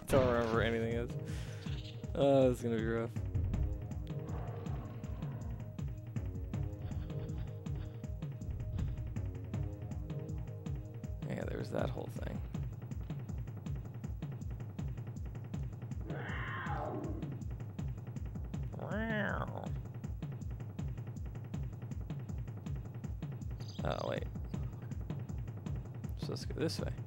don't remember where anything is. Oh, it's gonna be rough. Yeah, there was that whole thing. Oh, wait. So let's go this way.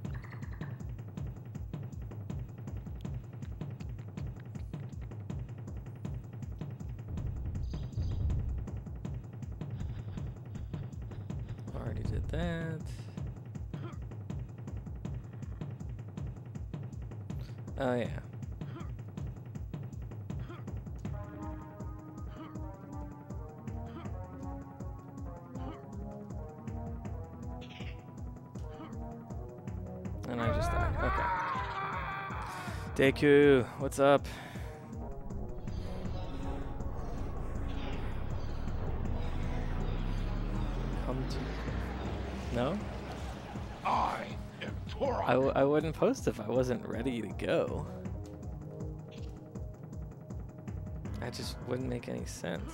Already did that. Oh, yeah. And I just died. Okay. Deku, what's up? Come to... No? I am Turok. I wouldn't post if I wasn't ready to go. That just wouldn't make any sense.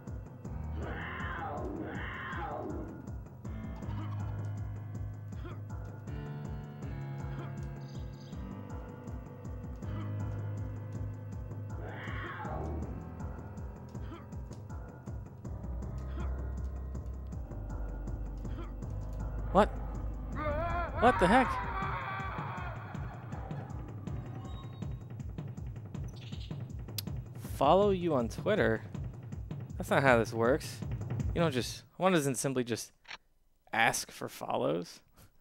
What? What the heck? Follow you on Twitter? That's not how this works. You don't just... One doesn't simply just ask for follows.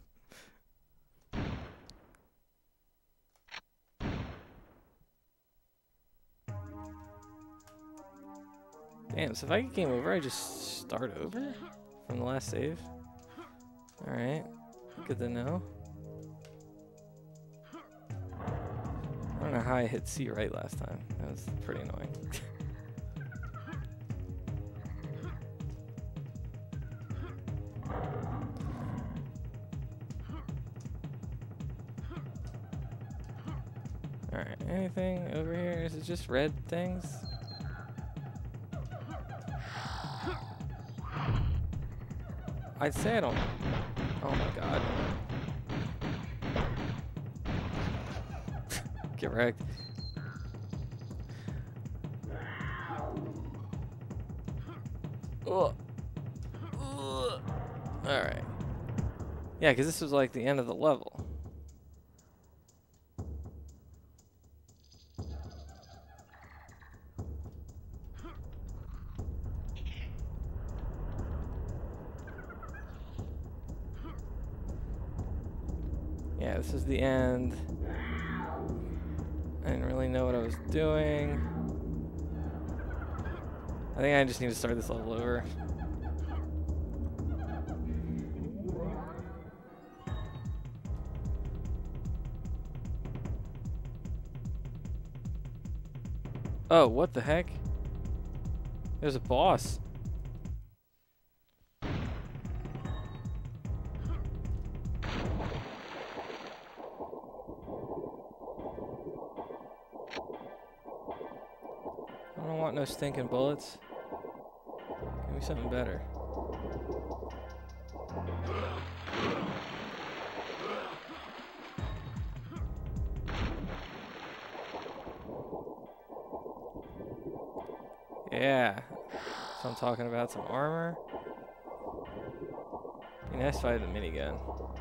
Damn, so if I get game over, I just start over from the last save? Alright, good to know. I don't know how I hit C right last time. That was pretty annoying. Alright, anything over here? Is it just red things? I'd say I don't... Oh my god. Get wrecked. Ugh. Ugh. Alright. Yeah, because this was like the end of the level. Yeah, this is the end. I didn't really know what I was doing. I think I just need to start this level over. Oh, what the heck? There's a boss. I don't want no stinking bullets. Give me something better. Yeah. So I'm talking about some armor. Be nice if I had a minigun.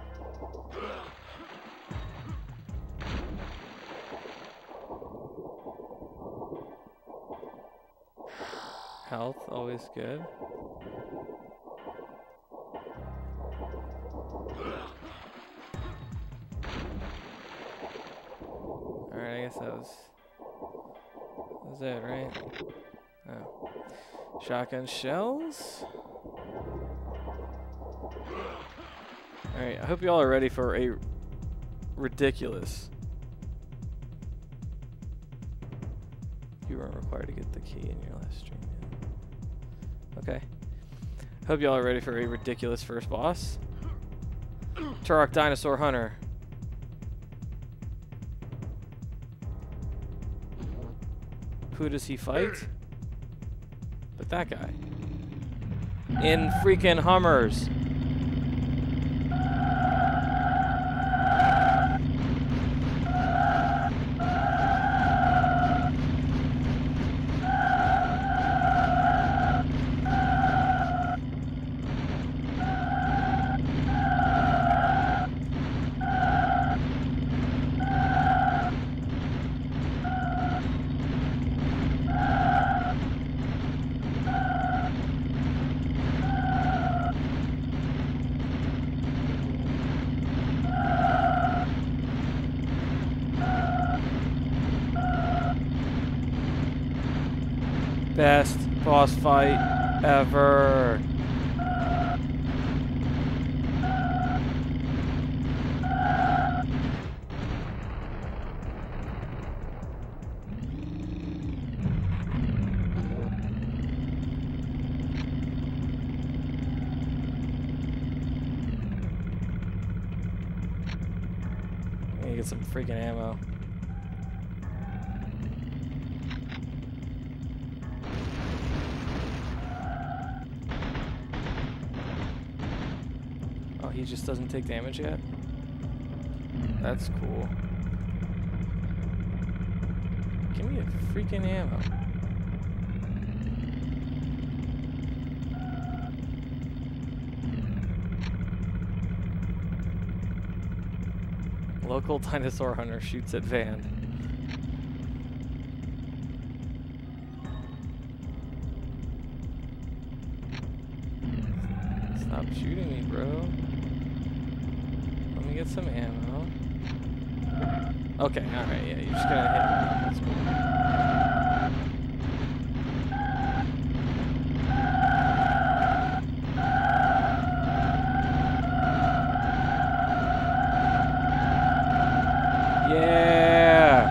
Health, always good. Alright, I guess that was it, right? Oh. Shotgun shells. Alright, I hope you all are ready for a ridiculous... You weren't required to get the key in your last stream. Okay. Hope y'all are ready for a ridiculous first boss. Turok Dinosaur Hunter. Who does he fight? But that guy. In freaking Hummers. Best boss fight ever. I need to get some freaking ammo. He just doesn't take damage yet? That's cool. Give me a freaking ammo. Local dinosaur hunter shoots at van. Stop shooting me, bro. Let me get some ammo. Okay, alright, yeah, you're just gonna hit me. That's cool. Yeah!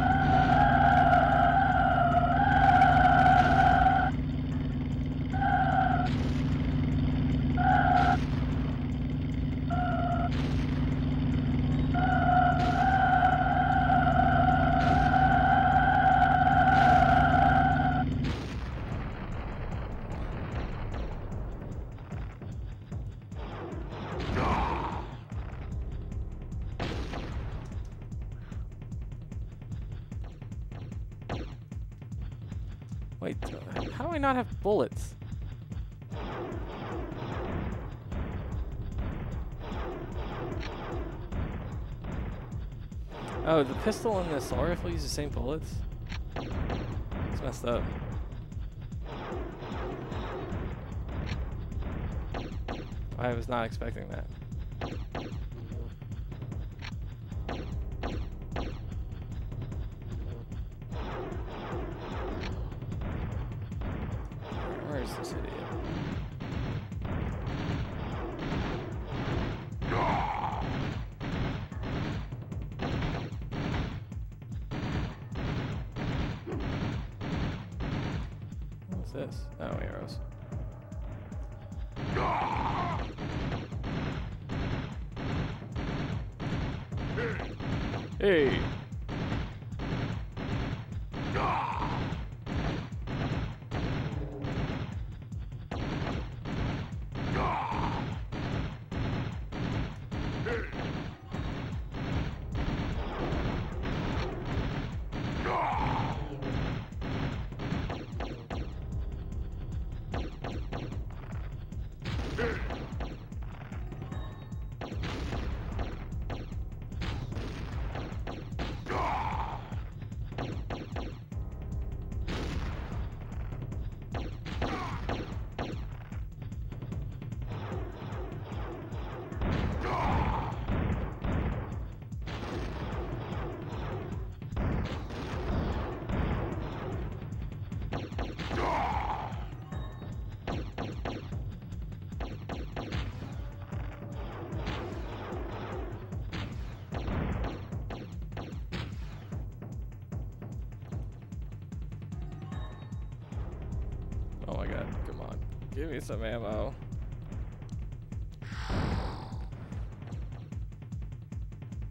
Wait, how do I not have bullets? Oh, the pistol and the assault rifle use the same bullets? It's messed up. I was not expecting that. Where's this idiot? What's this? Oh, arrows. Hey! Oh my god, come on. Give me some ammo.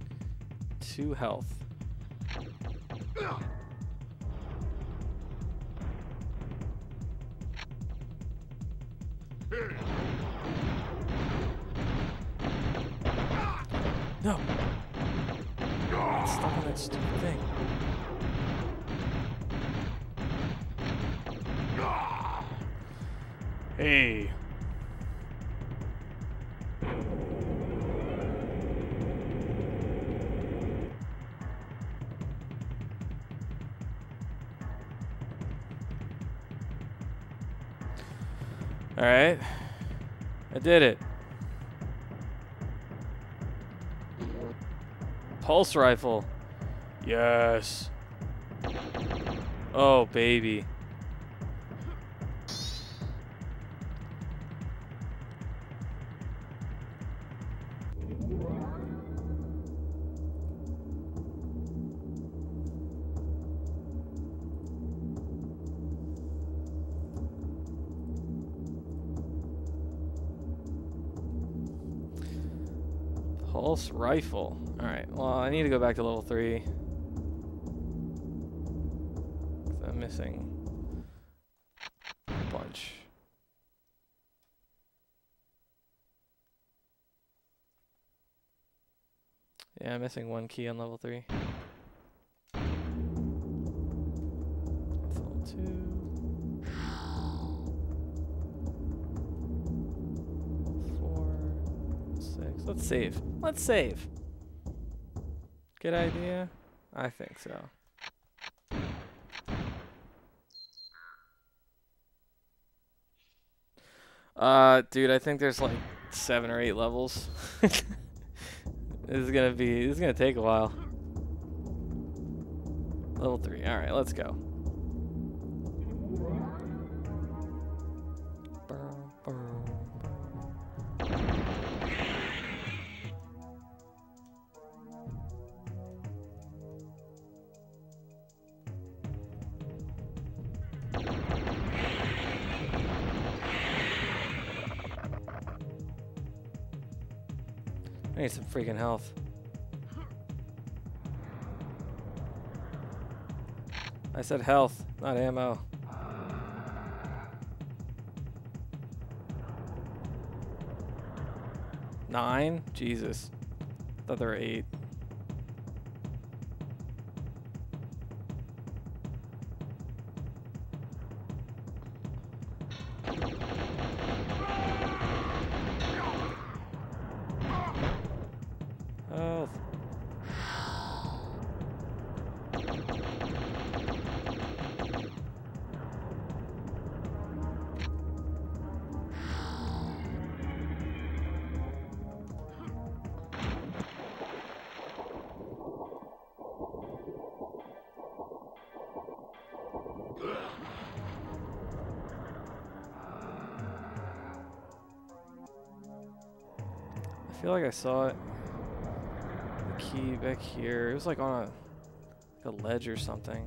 Two health. No! I'm stuck on that stupid thing. Hey. All right. I did it. Pulse rifle. Yes. Oh, baby. Pulse rifle. Alright, well, I need to go back to level 3. 'Cause I'm missing a bunch. Yeah, I'm missing 1 key on level 3. That's level 2. 4, 6. Let's save. Let's save. Good idea? I think so. Dude, I think there's like 7 or 8 levels. This is gonna take a while. Level 3. Alright, let's go. I need some freaking health. I said health, not ammo. Nine? Jesus. I thought there were 8. Health. I feel like I saw it. The key back here. It was like on a ledge or something.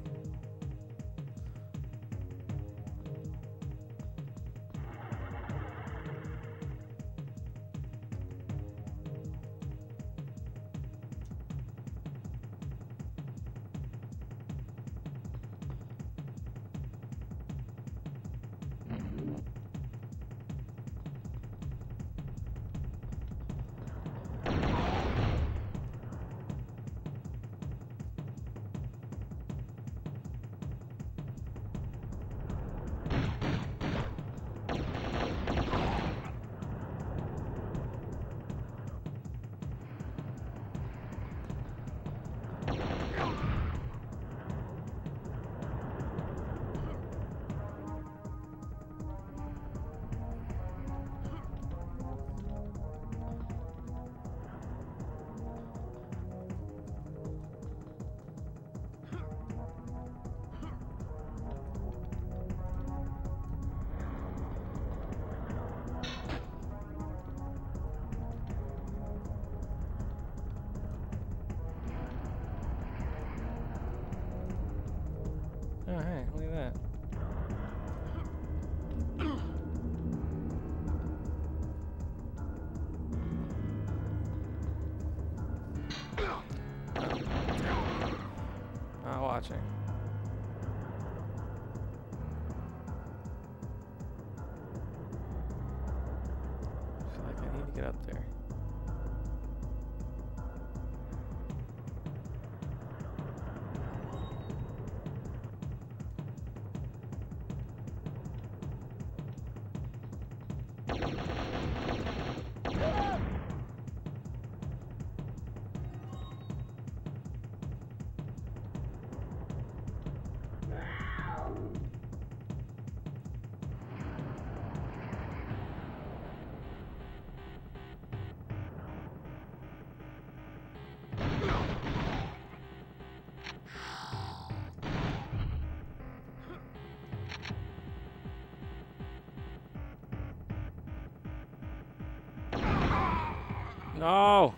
Oh, hey, look at that. Not watching. No!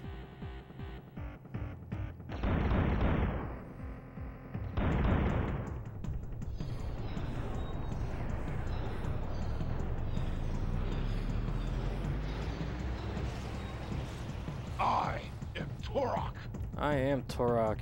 I am Turok. I am Turok.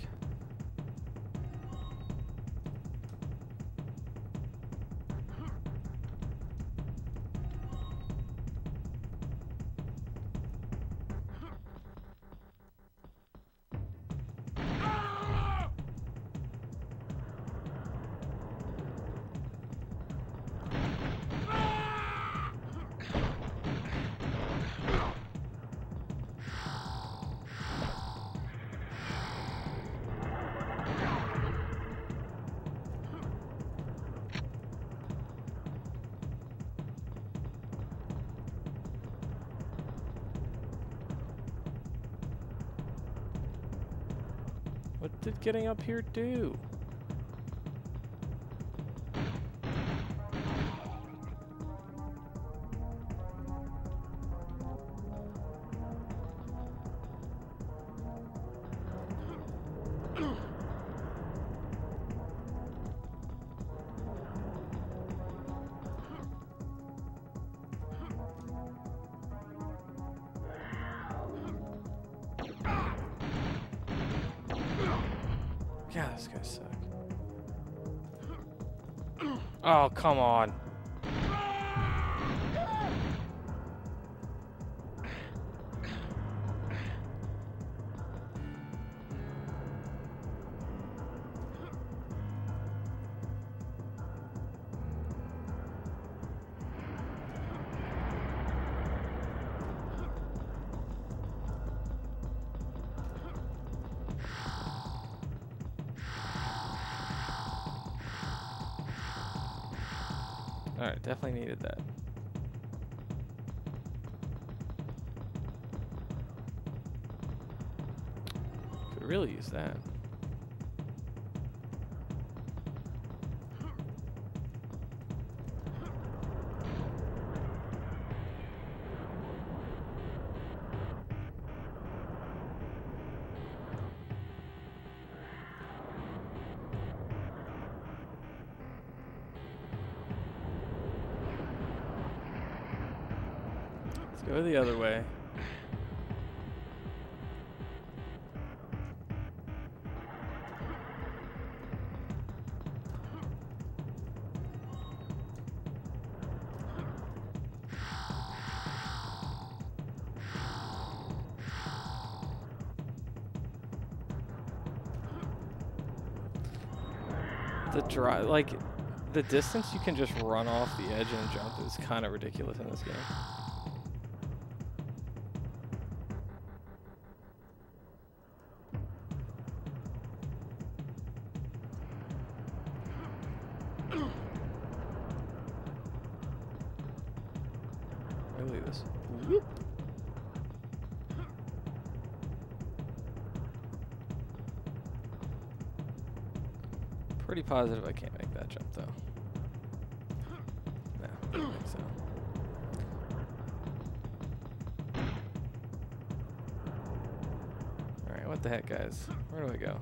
What did getting up here do? God, this guy sucks. Oh, come on. Alright, definitely needed that. Could really use that. Go the other way. Like, the distance you can just run off the edge and jump is kind of ridiculous in this game. Look at this. Whoop. Pretty positive I can't make that jump though. No, I don't think so. Alright, what the heck, guys? Where do I go?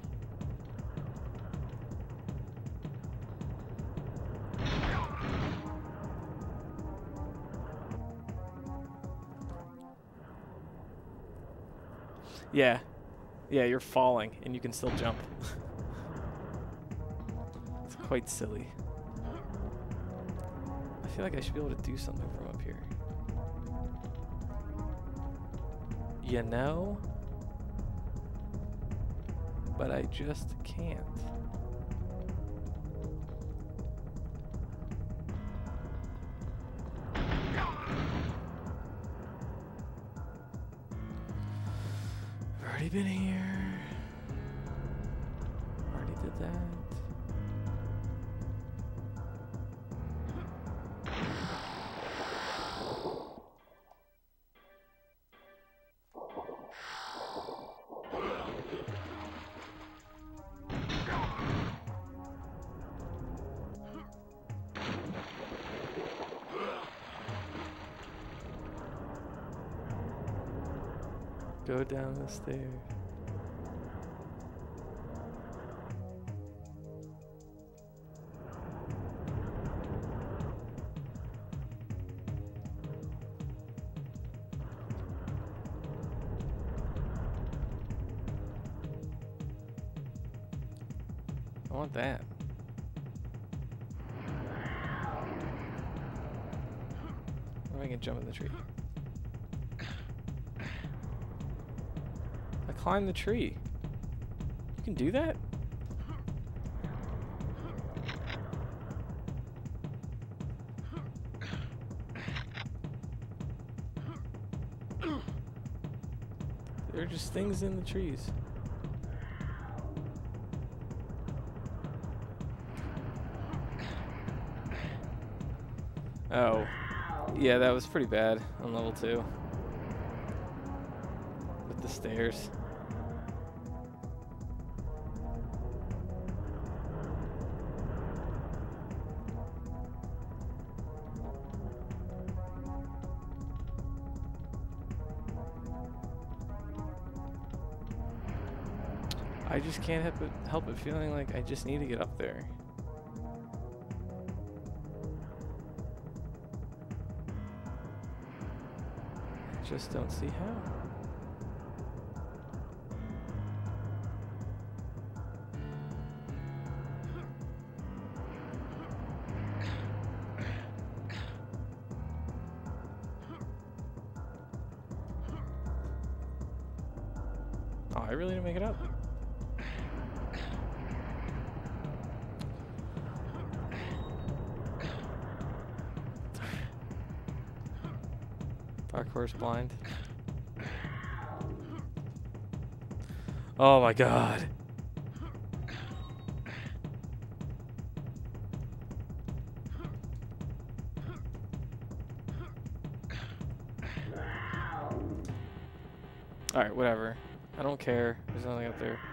Yeah. Yeah, you're falling and you can still jump. It's quite silly. I feel like I should be able to do something from up here. You know? But I just can't. Already been here. Already did that. go down the stairs. I want that. Or I can jump in the tree. I climbed the tree. You can do that? There are just things in the trees. Oh. Yeah, that was pretty bad on level 2. With the stairs. I just can't help it feeling like I just need to get up there. I just don't see how. Oh, I really didn't make it up. Dark horse blind. Oh my god. Alright, whatever. I don't care. There's nothing up there.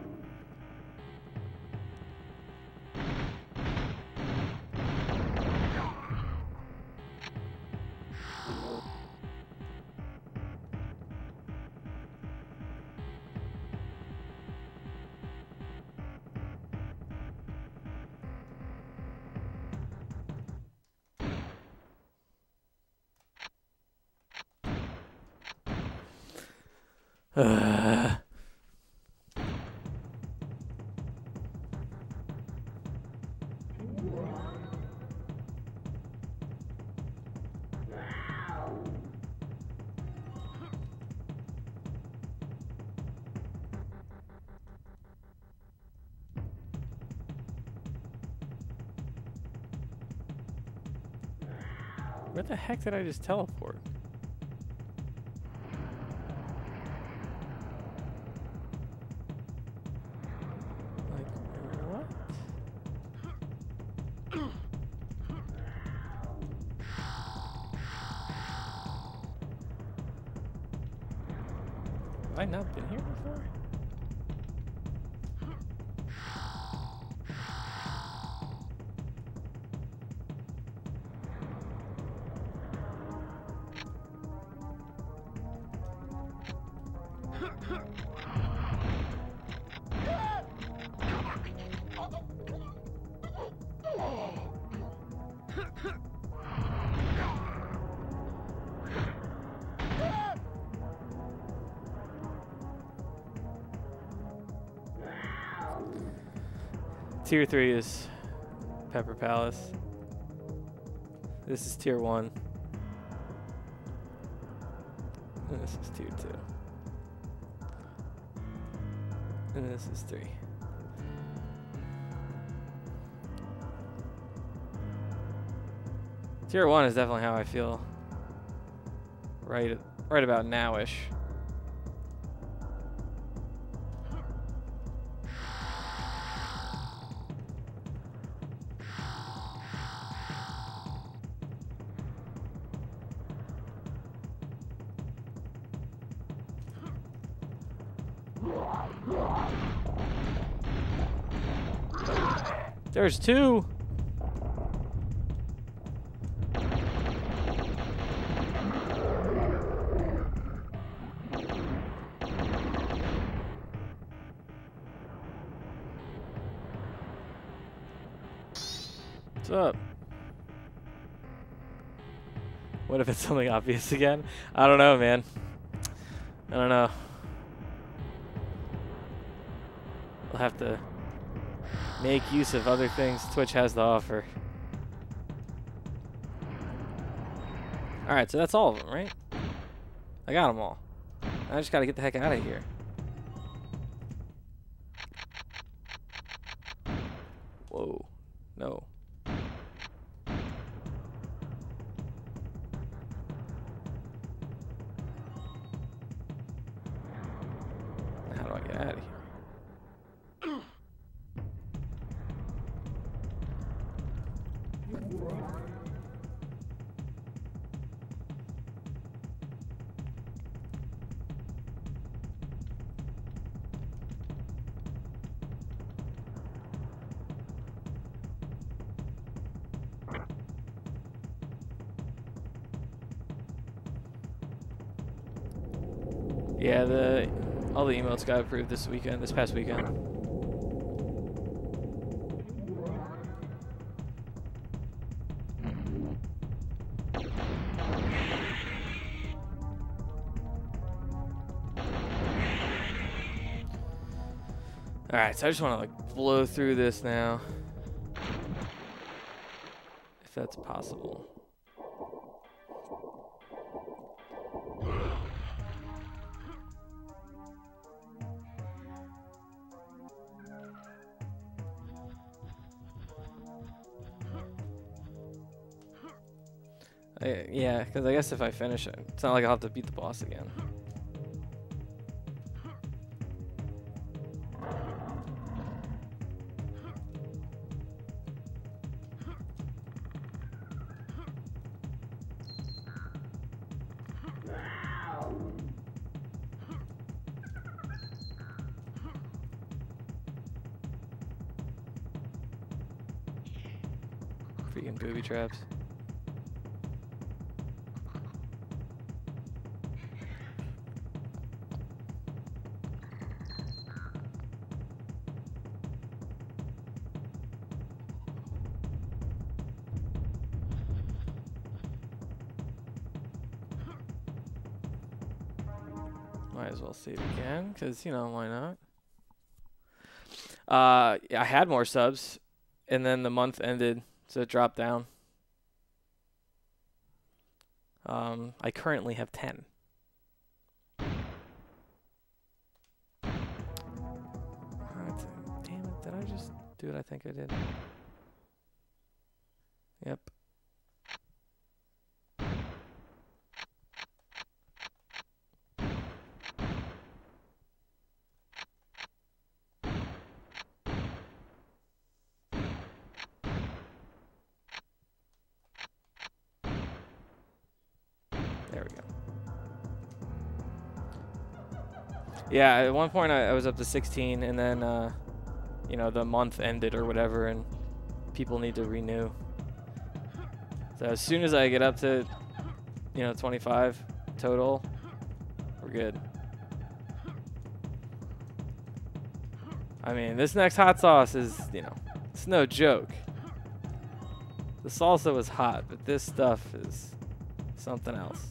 Where the heck did I just teleport? Like, what? Have I not been here before? Tier 3 is Pepper Palace. This is Tier 1. And this is Tier 2. And this is 3. Tier 1 is definitely how I feel right about now-ish. There's 2. What's up? What if it's something obvious again? I don't know, man. I don't know. We'll have to make use of other things Twitch has to offer. Alright, so that's all of them, right? I got them all. I just gotta get the heck out of here. Whoa. No. How do I get out of here? Yeah, all the emotes got approved this past weekend. Alright, so I just want to like blow through this now. If that's possible. Yeah, because I guess if I finish it, it's not like I'll have to beat the boss again. Freaking booby traps. Might as well save again, because, you know, why not? I had more subs, and then the month ended, so it dropped down. I currently have 10. Damn it, did I just do what I think I did? Yep. There we go. Yeah, at one point I was up to 16, and then, you know, the month ended or whatever, and people need to renew. So as soon as I get up to, you know, 25 total, we're good. I mean, this next hot sauce is, you know, it's no joke. The salsa was hot, but this stuff is something else.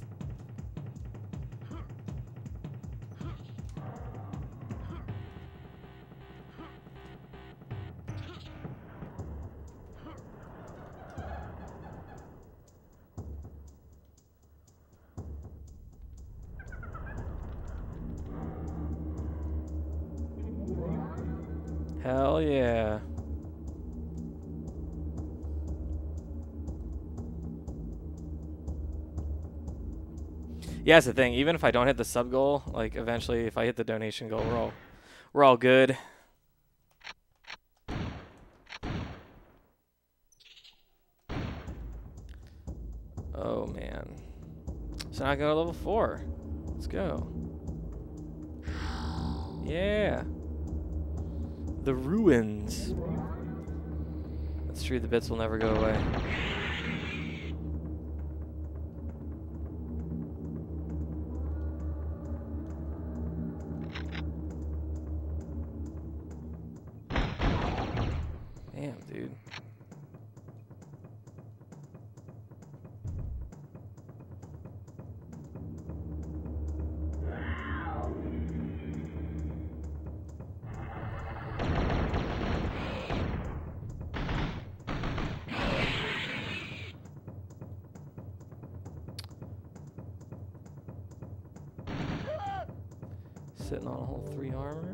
Hell yeah. Yeah, that's the thing. Even if I don't hit the sub goal, like eventually if I hit the donation goal, we're all good. Oh man. So now I go to level 4. Let's go. Yeah. The ruins. That's true, the bits will never go away. Damn, dude. sitting on a whole 3 armor.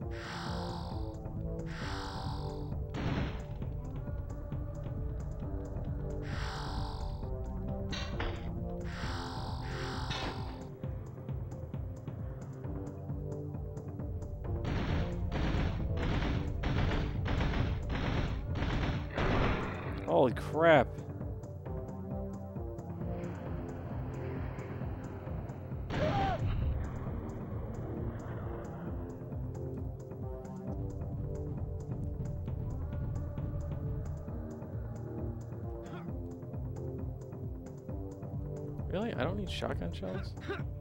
Holy crap. Really? I don't need shotgun shells?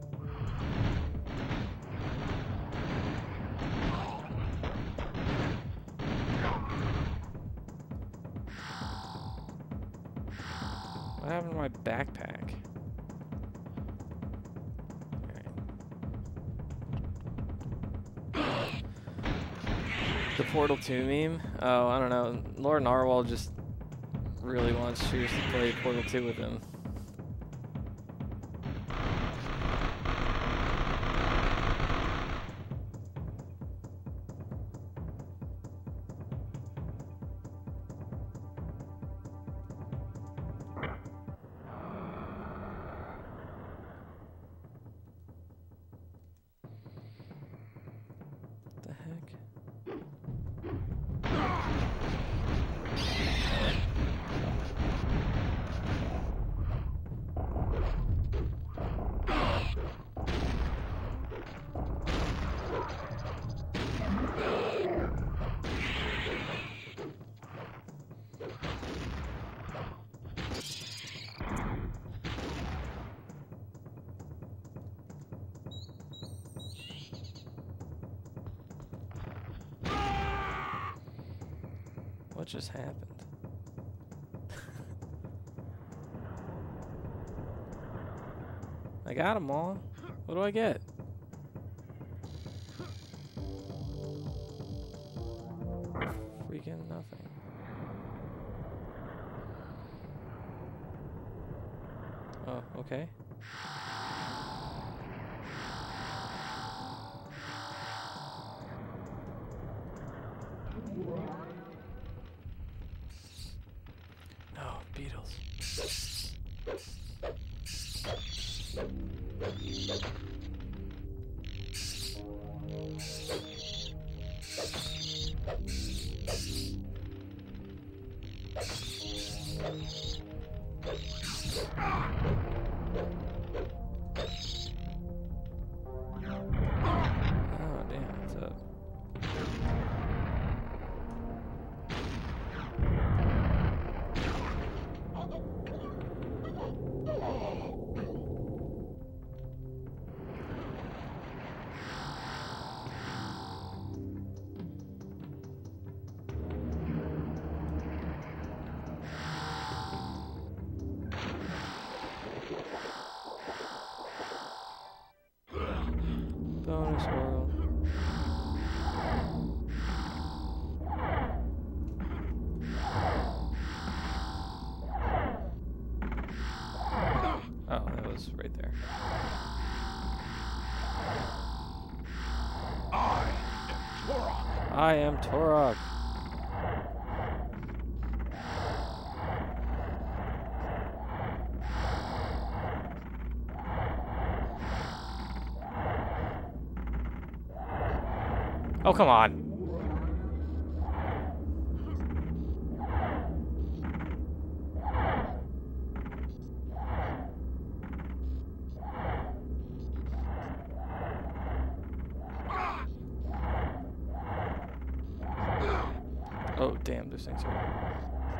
What happened to my backpack? Alright. The Portal 2 meme? Oh, I don't know. Lord Narwhal just really wants Shears to play Portal 2 with him. The heck? What just happened? I got them all. What do I get? Freaking nothing. Oh, okay. No, beetles. Oh, damn, what's up? Bonus world. Oh, that was right there. I am Turok. Oh, come on. Oh, damn, those things are...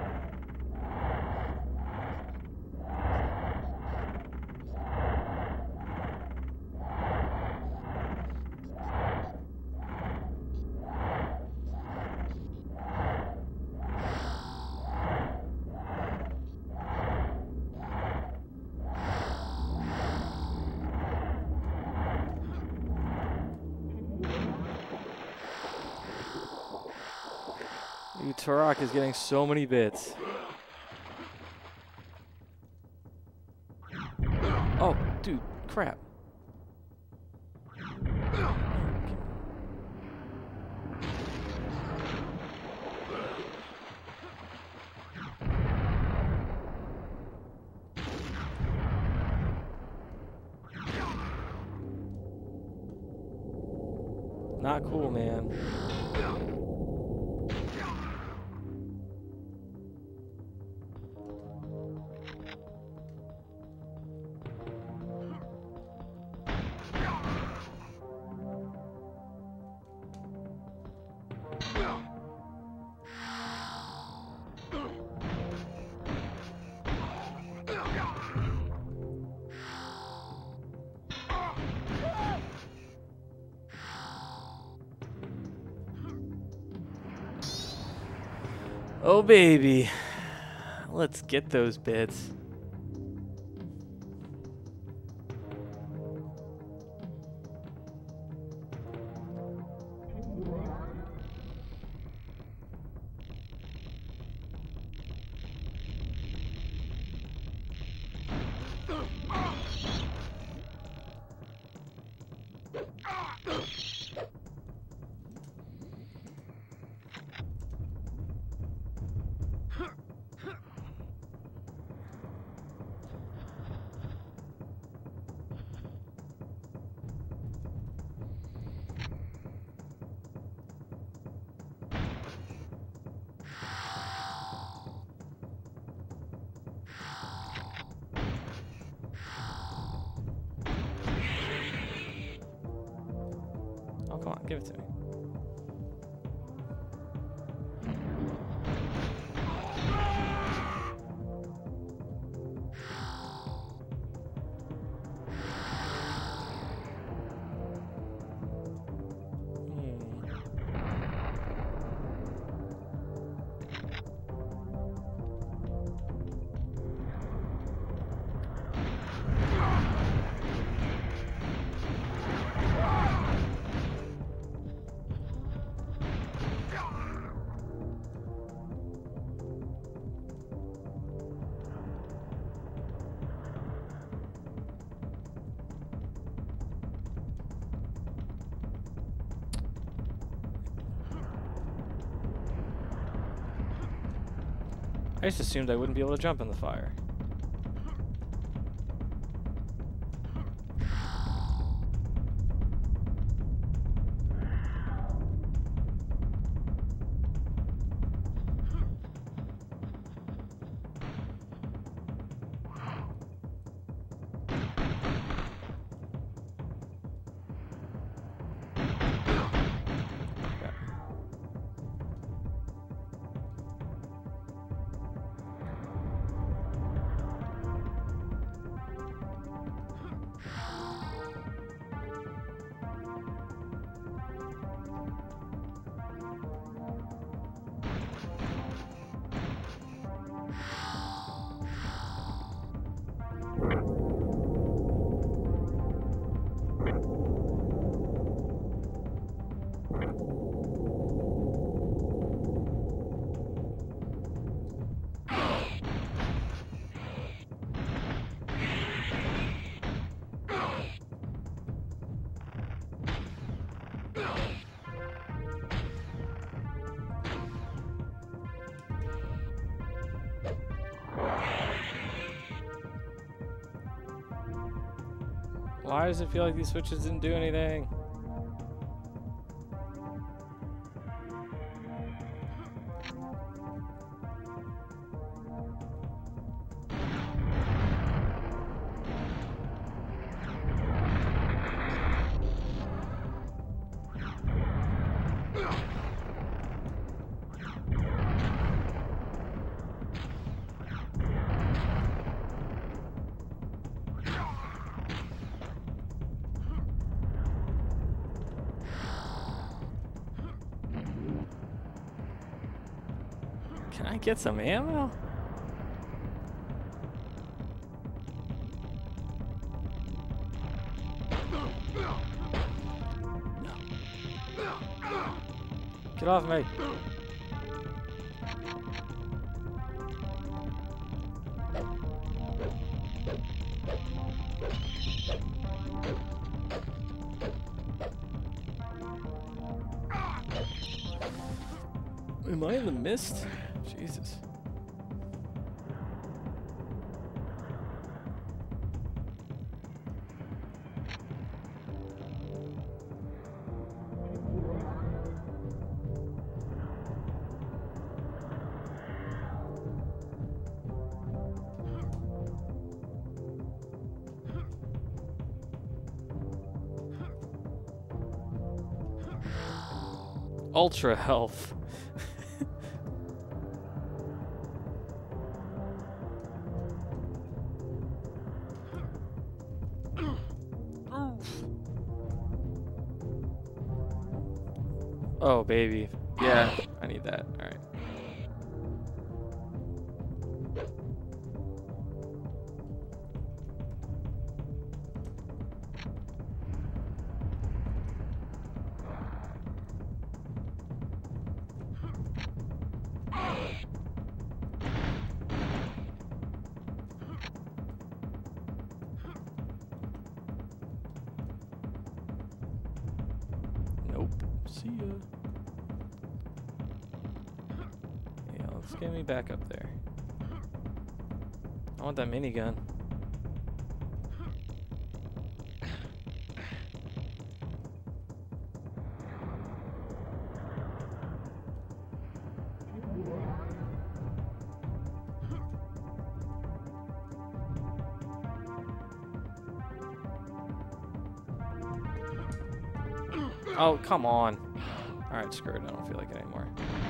Dude, Turok is getting so many bits. Oh, dude, crap. not cool, man. Oh baby, let's get those bits. Oh, come on, give it to me. I just assumed I wouldn't be able to jump in the fire. Why does it feel like these switches didn't do anything? Can I get some ammo? Get off me. Am I in the mist? Jesus. ultra health. Oh, baby. Yeah, I need that. All right. Nope. See ya. Yeah, let's get me back up there. I want that minigun. Oh, come on. Alright, screw it. I don't feel like it anymore.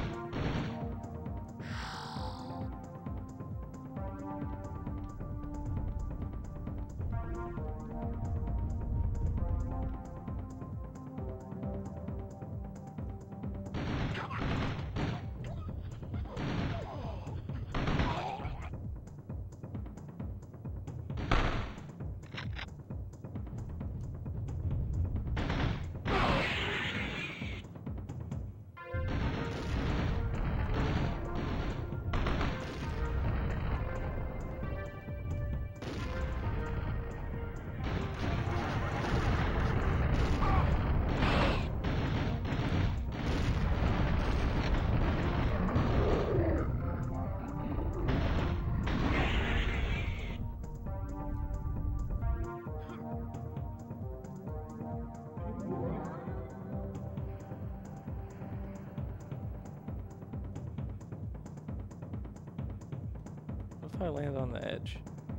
What if I land on the edge?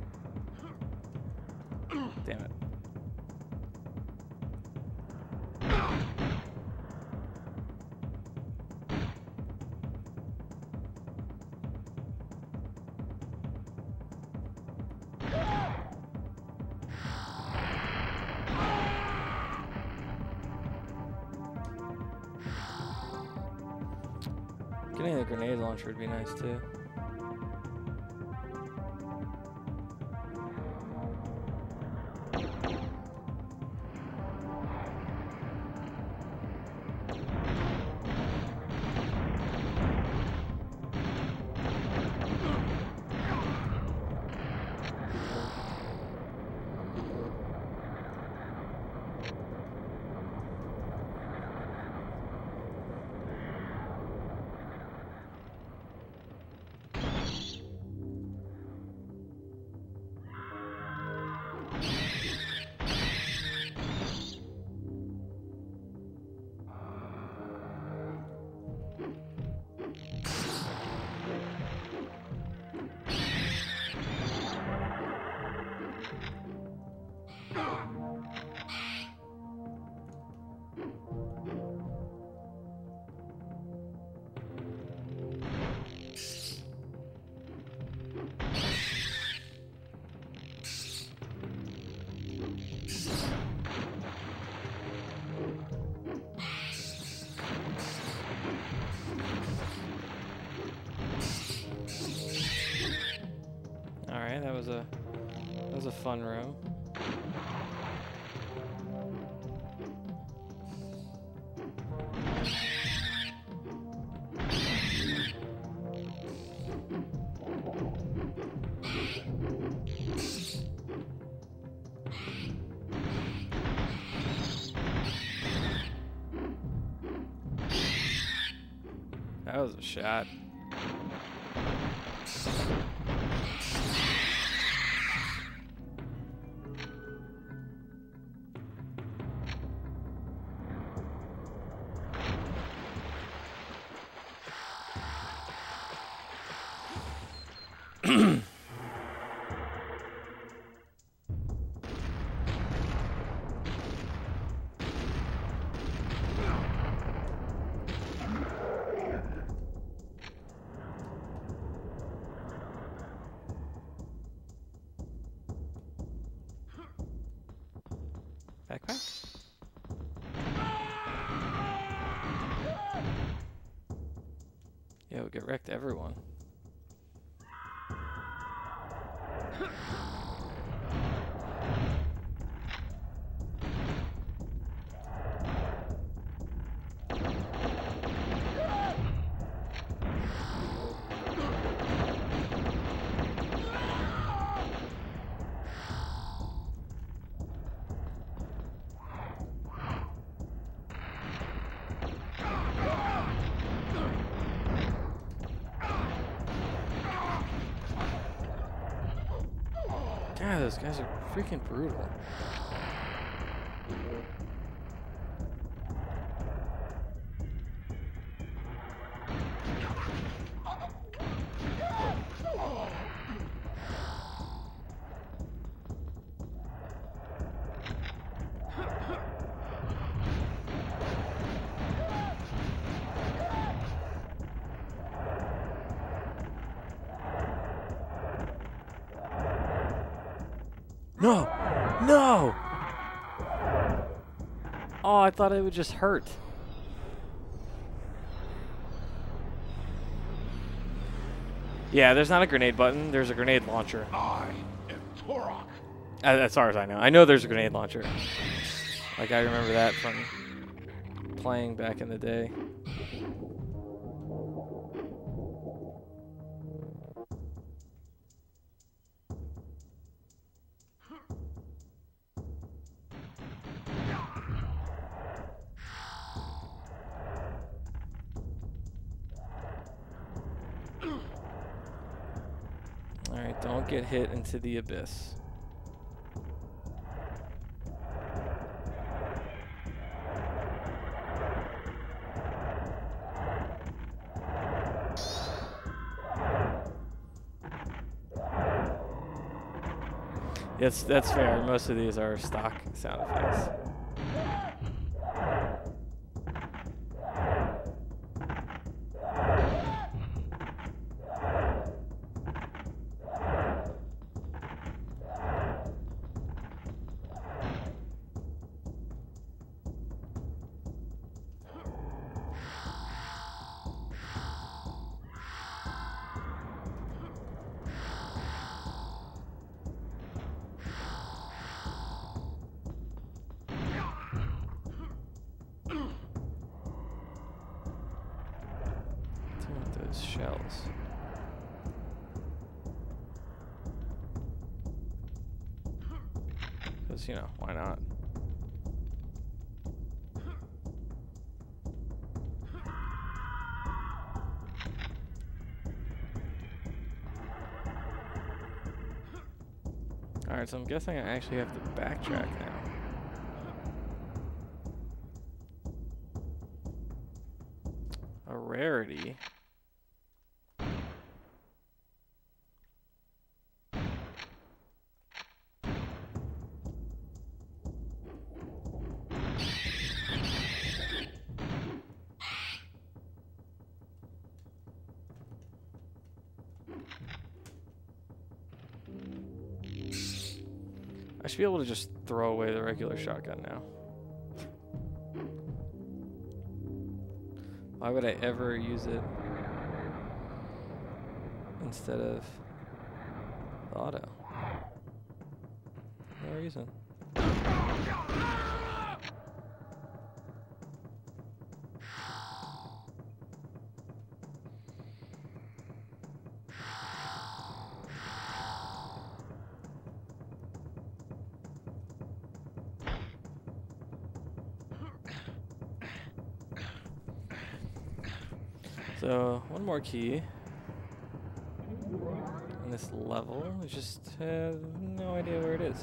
Damn it. Getting a grenade launcher would be nice too. Alright, that was a fun room. That was a shot. Backpack? Yo, get wrecked, everyone. God, those guys are freaking brutal. No! No! Oh, I thought it would just hurt. Yeah, there's not a grenade button. There's a grenade launcher. I am Turok. As far as I know. I know there's a grenade launcher. Like, I remember that from playing back in the day. Alright, don't get hit into the abyss. Yes, that's fair. Most of these are stock sound effects. Shells. Because, you know, why not? Alright, so I'm guessing I actually have to backtrack now. A rarity. I should be able to just throw away the regular shotgun now. Why would I ever use it instead of the auto? No reason. So, one more key in this level. I just have no idea where it is.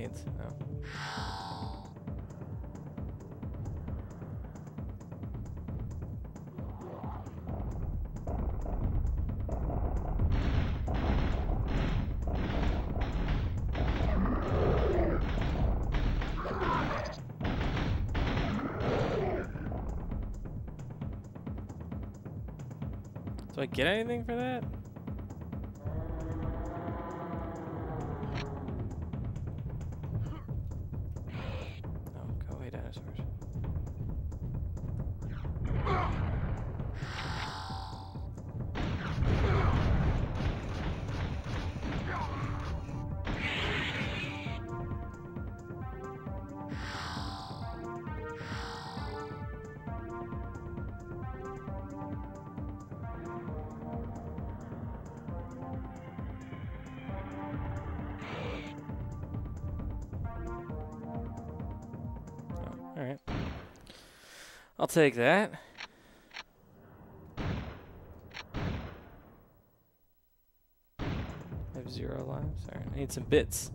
cutscenes. No. Do I get anything for that? Oh, go away, dinosaurs. Alright. I'll take that. I have 0 lives. Alright, I need some bits.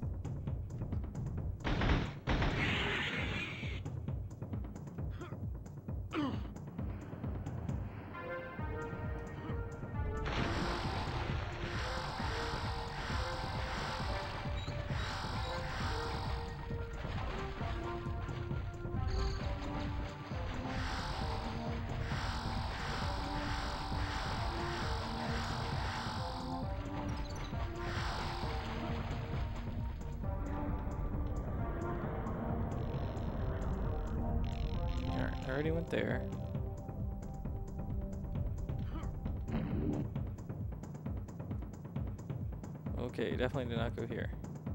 I already went there. Okay, definitely did not go here.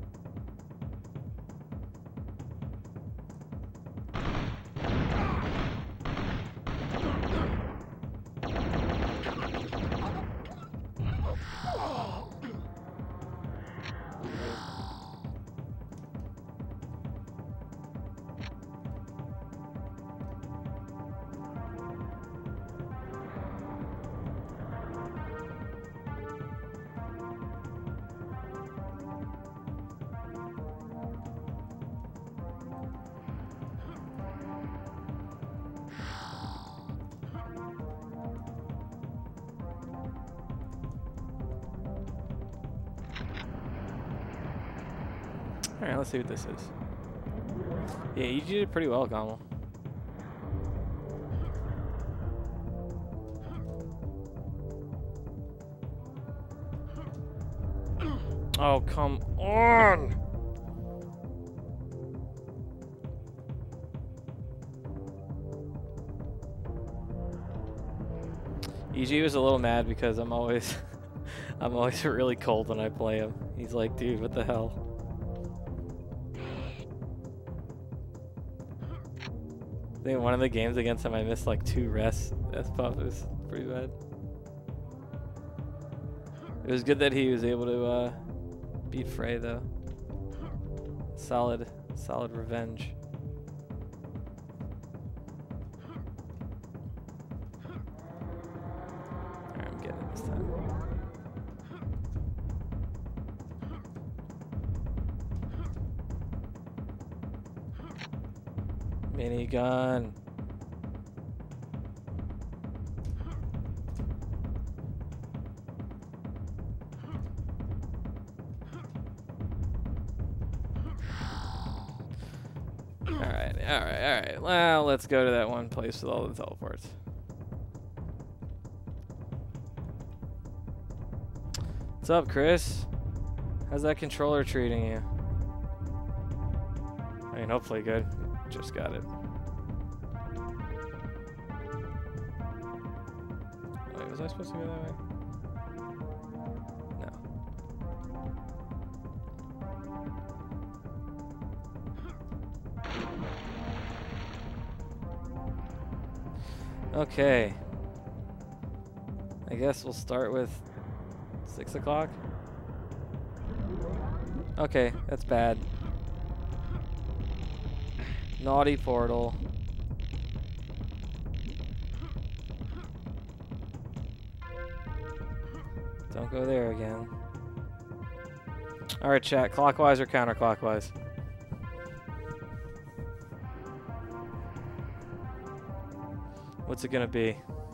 Alright, let's see what this is. Yeah, you did pretty well, Gommel. Oh, come on! EG was a little mad because I'm always I'm always really cold when I play him. He's like, dude, what the hell? I think one of the games against him I missed like 2 rests. That's puff. It was pretty bad. It was good that he was able to beat Frey though. Solid revenge. Alright, I'm getting it this time. Minigun. Alright. Well, let's go to that one place with all the teleports. What's up, Chris? How's that controller treating you? I mean, hopefully good. Just got it. Wait, was I supposed to go that way? No. Okay. I guess we'll start with 6 o'clock. Okay, that's bad. Naughty portal. Don't go there again. Alright, chat. Clockwise or counterclockwise? What's it gonna be?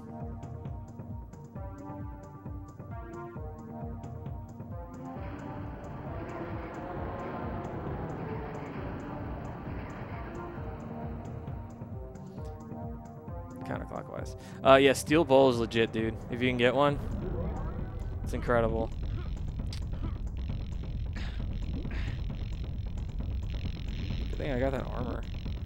Counterclockwise. Yeah, steel bowl is legit, dude. If you can get one, it's incredible. Good thing I got that armor.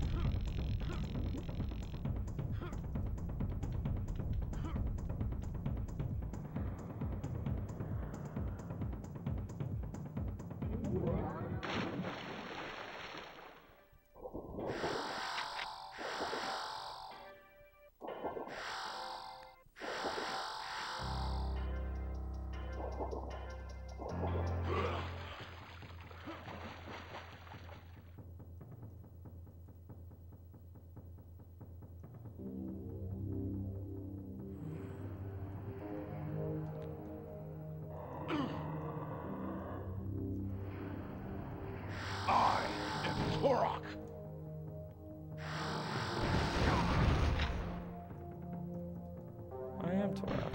I am Turok. I am Turok.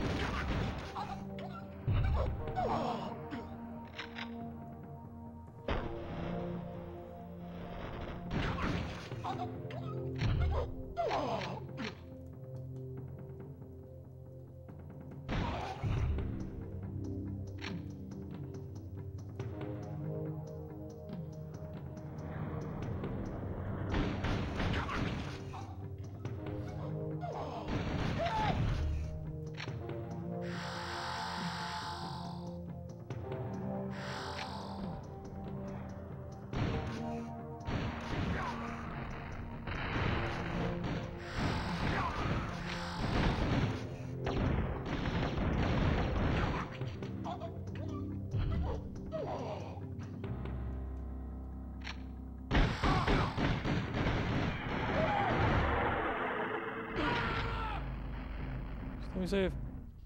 Let me save.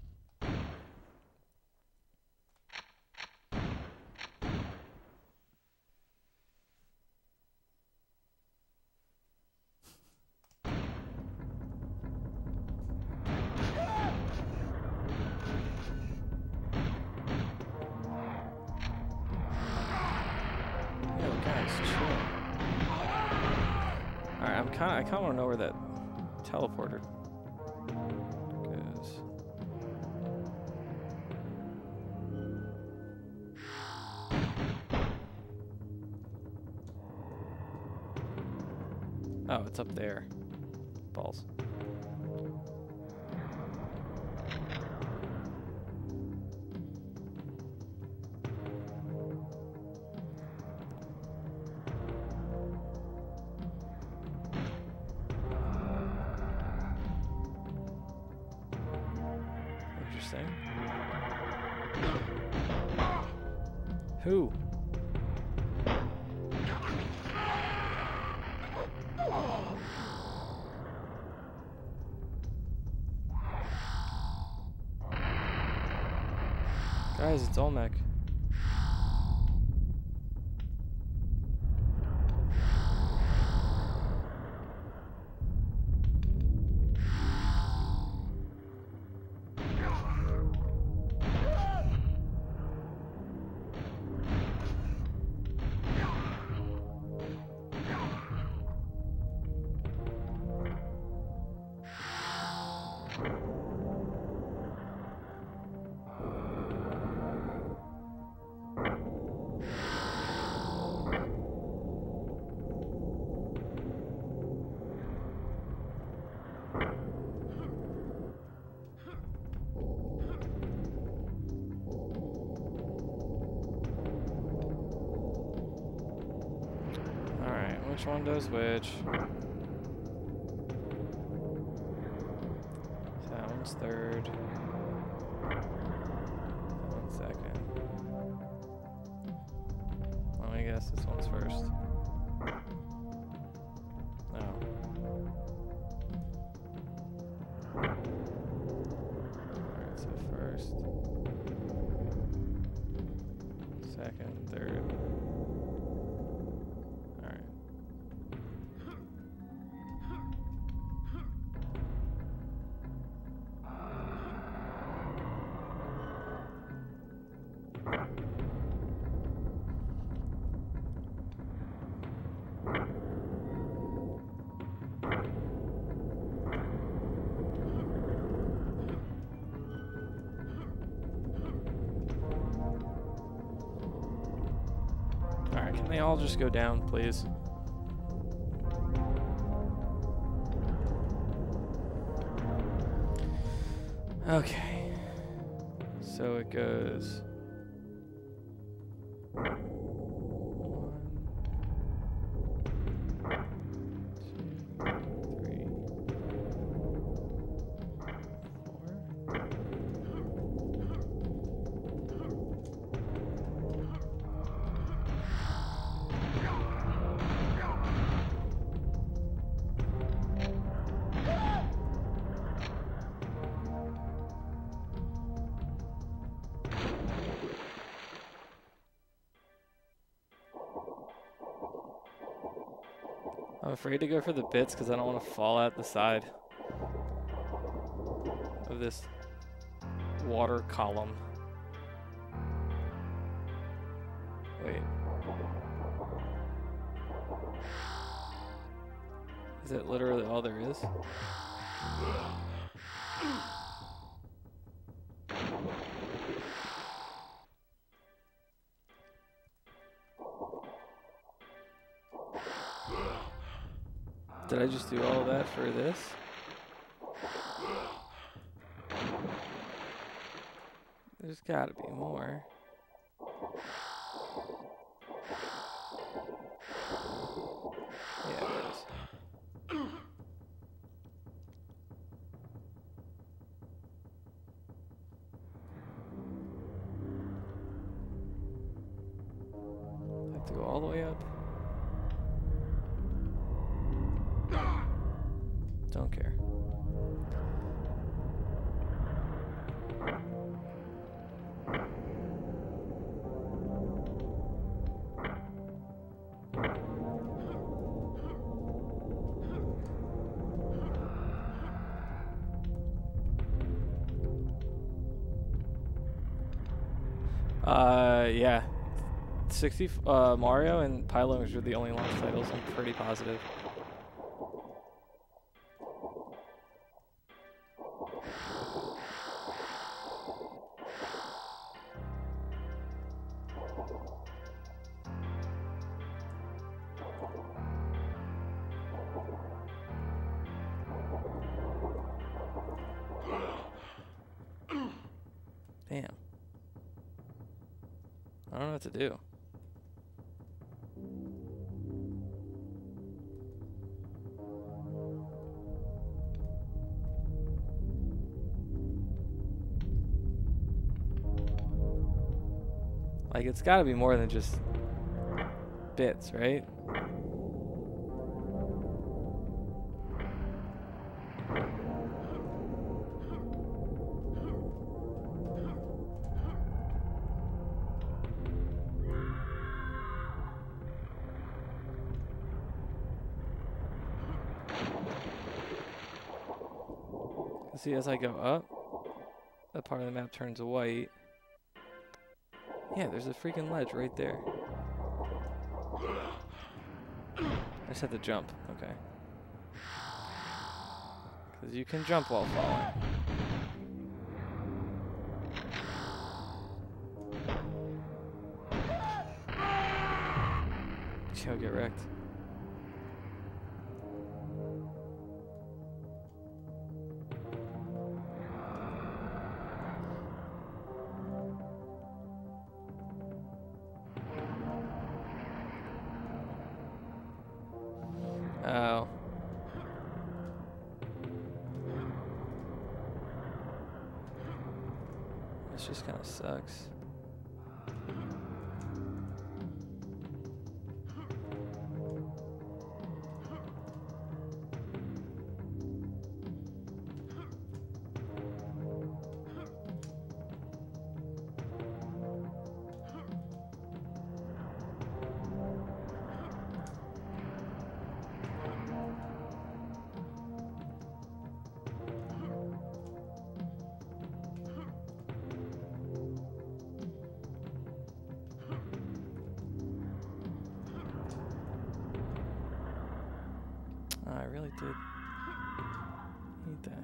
Yo, guys, chill. Alright, I kinda wanna know where that teleporter goes. Oh, it's up there. Balls. Interesting. Who? Guys, it's Olmec. Which one does which? That one's third. That one's second. Let me guess, this one's first. No. Alright, so first. Second, third. they all just go down, please? Okay. So it goes... 1, 2, 3, 4. I'm afraid to go for the bits because I don't want to fall out the side of this water column. Wait. Is that literally all there is? Did I just do all of that for this? There's gotta be more. Yeah, there is. I have to go all the way up. Don't care. Yeah. 60, Mario and Pylons are the only launch titles, I'm pretty positive. Damn. I don't know what to do. Like, it's gotta be more than just bits, right? See, as I go up, that part of the map turns white. Yeah, there's a freaking ledge right there. I just have to jump, okay. Because you can jump while falling. Yo, get wrecked. Oh. This just kind of sucks. I really did need that,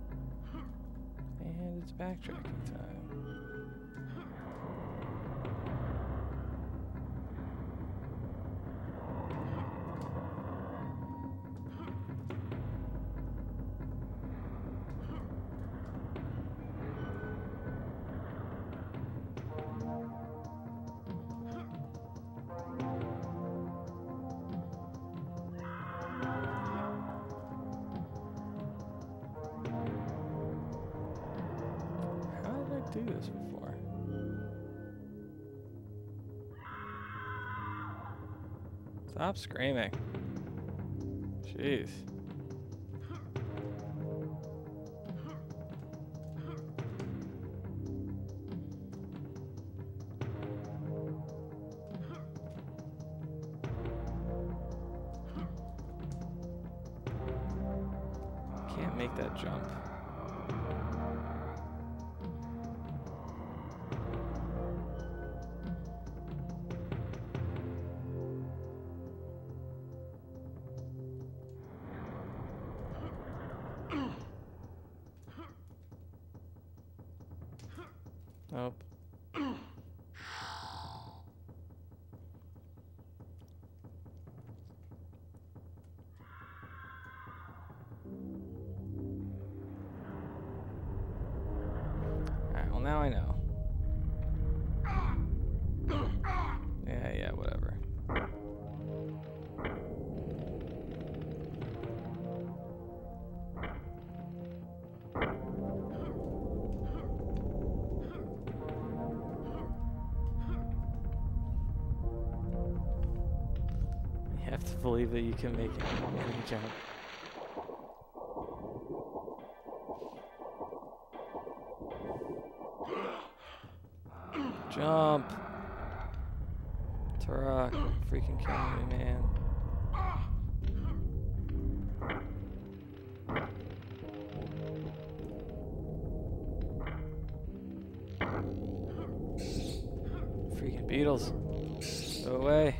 huh? And it's backtracking time. do this before. Stop screaming. Jeez. Can't make that jump. Nope. Alright, well now I know. Yeah, whatever. You have to believe that you can make any jump. Jump! Turok, freaking killing me, man. Freaking beetles. Go away.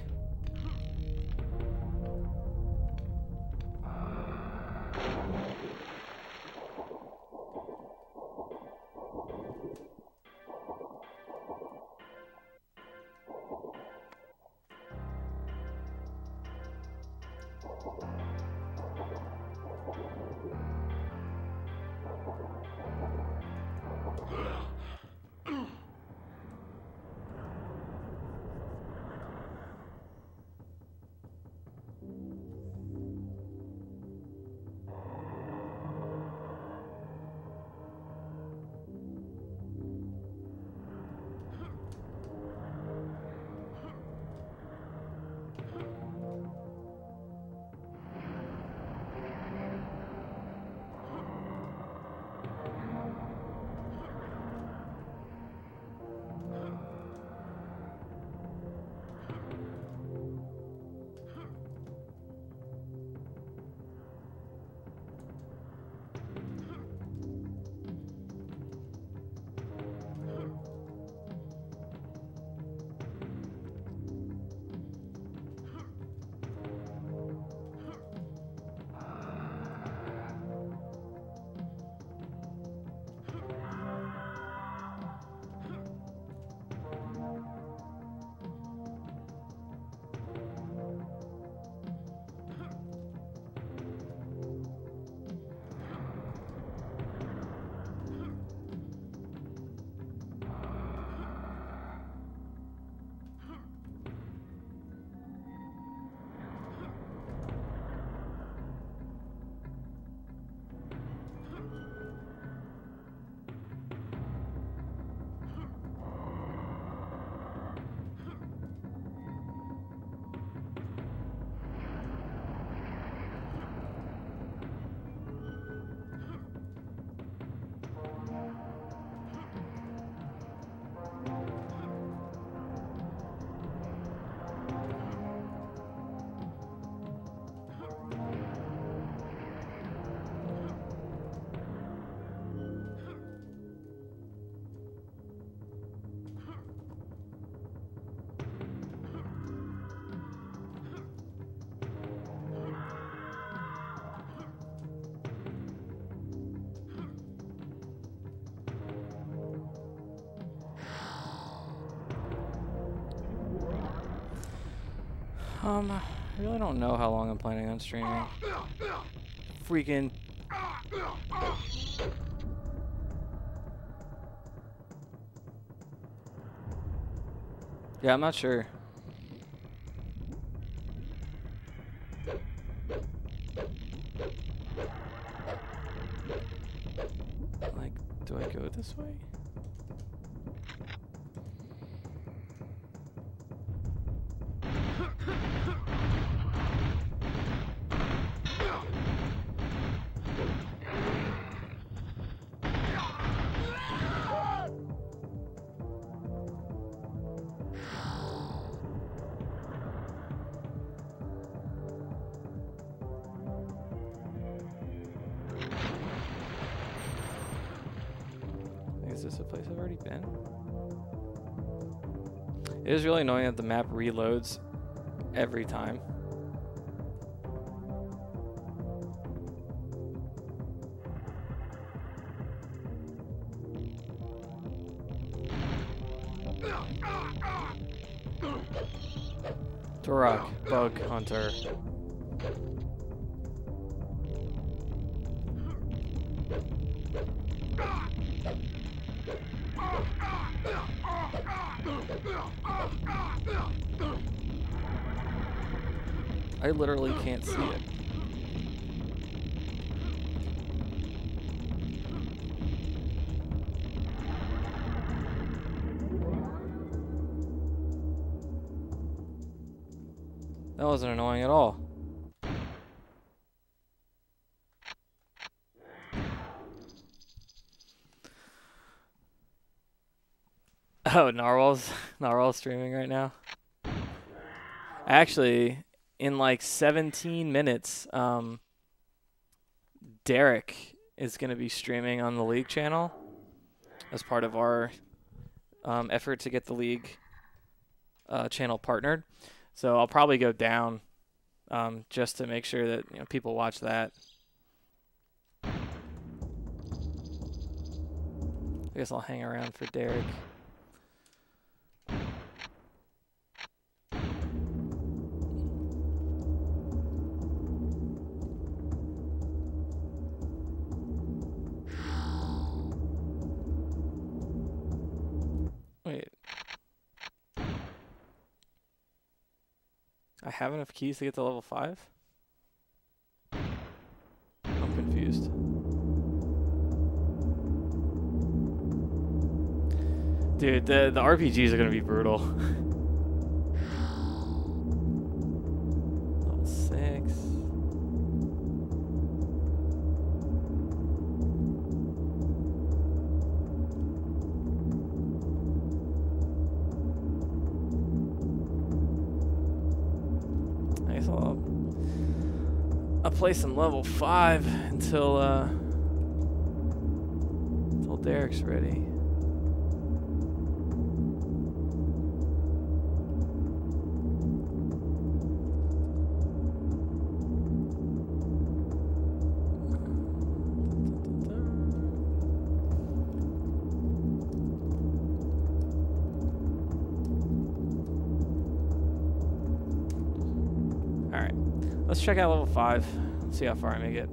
I really don't know how long I'm planning on streaming. Freaking. Yeah, I'm not sure. Like, do I go this way? Is this a place I've already been? It is really annoying that the map reloads every time. Turok, bug hunter. I literally can't see it. That wasn't annoying at all. Oh, Narwhal's streaming right now. Actually, in like 17 minutes, Derek is going to be streaming on the League channel as part of our effort to get the League channel partnered. So I'll probably go down just to make sure that people watch that. I guess I'll hang around for Derek. Wait. I have enough keys to get to level 5? I'm confused. Dude, the RPGs are gonna be brutal. Level 6. I guess I'll play some level 5 until Derek's ready. Alright, let's check out level 5, see how far I make it.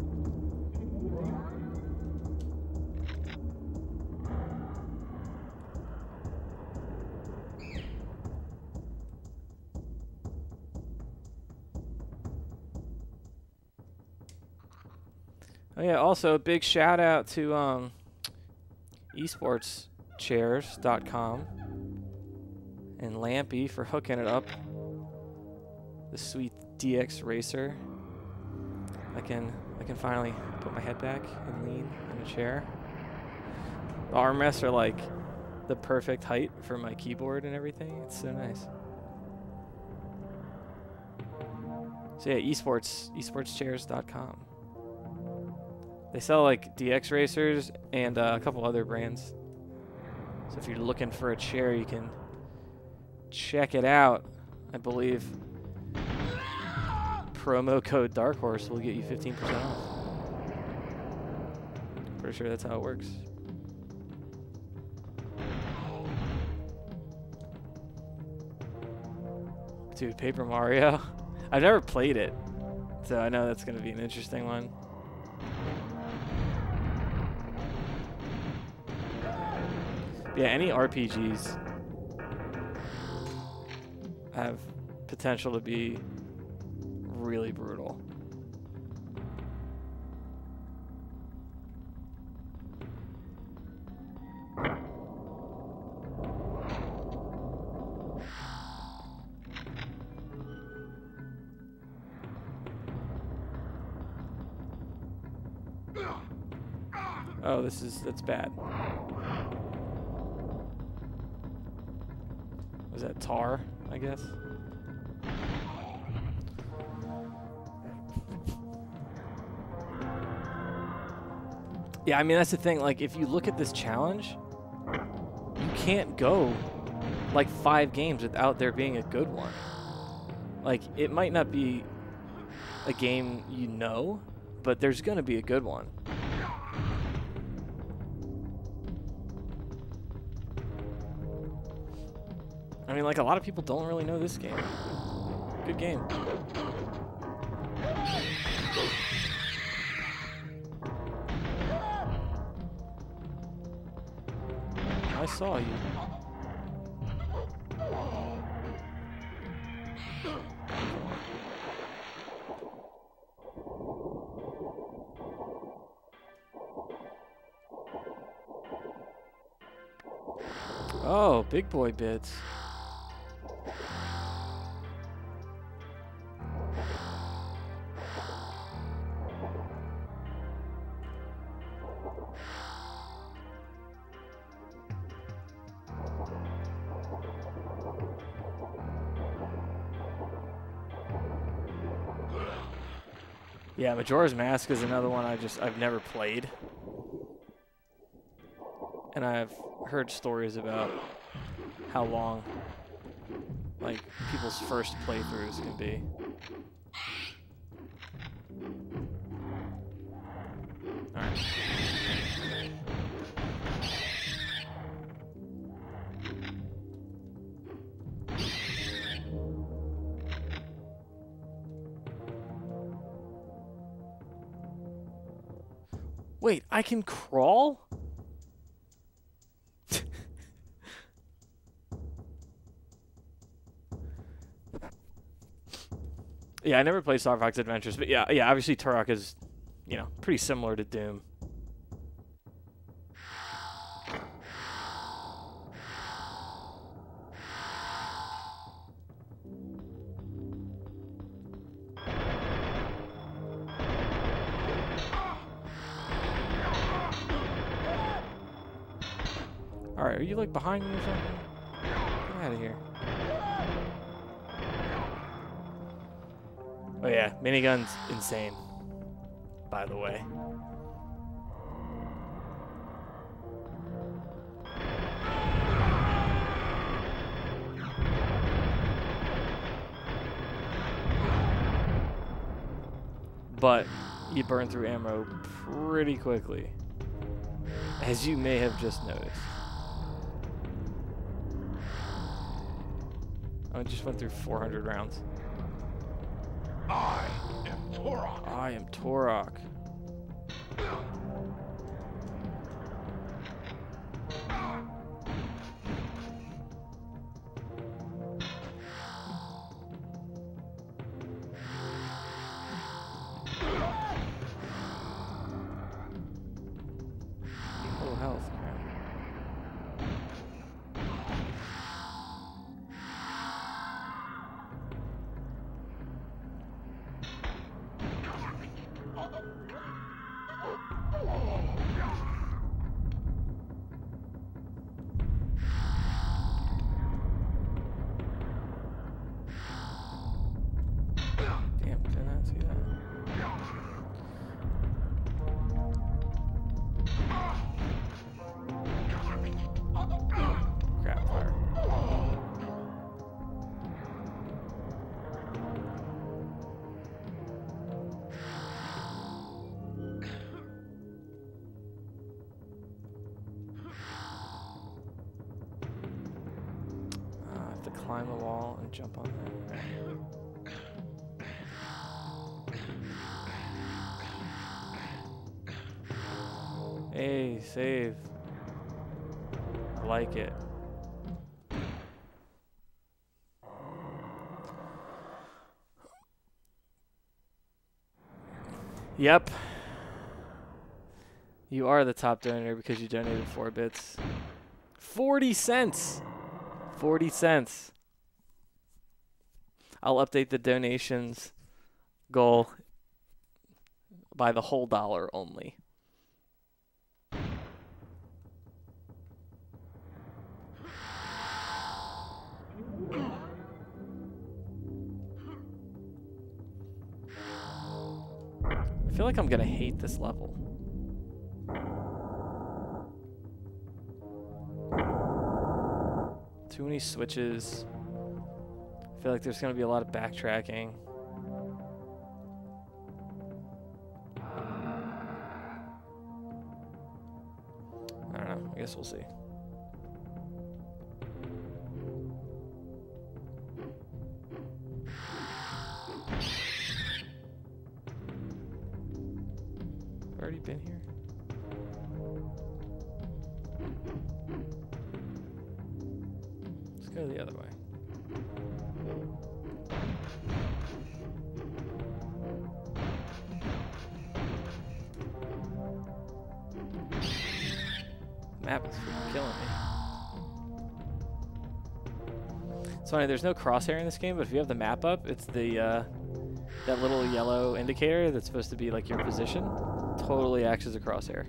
Oh yeah, also a big shout out to esportschairs.com and Lampy for hooking it up. The sweet DX Racer. I can finally put my head back and lean in a chair. The armrests are like the perfect height for my keyboard and everything. It's so nice. So yeah, esportschairs.com. They sell like DX Racers and a couple other brands. So if you're looking for a chair, you can check it out. I believe promo code Dark Horse will get you 15% off. Pretty sure that's how it works. Dude, Paper Mario. I've never played it, so I know that's going to be an interesting one. Yeah, any RPGs have potential to be really brutal. Oh, that's bad. Was that tar, I guess? Yeah, I mean, that's the thing. Like, if you look at this challenge, can't go like 5 games without there being a good one. Like, it might not be a game you know, but there's gonna be a good one. I mean, like, a lot of people don't really know this game. Good game. I saw you. Oh, big boy bits. Yeah, Majora's Mask is another one I've never played. And I've heard stories about how long, like, people's first playthroughs can be. Alright. Wait, I can crawl? Yeah, I never played Star Fox Adventures, but yeah, obviously Turok is, you know, pretty similar to Doom. Alright, are you like behind me or something? Get out of here. Oh yeah, minigun's insane, by the way. But you burn through ammo pretty quickly, as you may have just noticed. I just went through 400 rounds. I am Turok. I am Turok. Oh, health. Damn, did not see that. Crap, fire. I have to climb the wall and jump on that. Hey, save. I like it. Yep. You are the top donor because you donated 4 bits. 40 cents! 40 cents. I'll update the donations goal by the whole dollar only. I feel like I'm gonna hate this level. Too many switches. I feel like there's going to be a lot of backtracking. I don't know. I guess we'll see. I've already been here. Let's go the other way. Map is freaking killing me. It's funny, there's no crosshair in this game, but if you have the map up, it's the that little yellow indicator that's supposed to be like your position. Totally acts as a crosshair.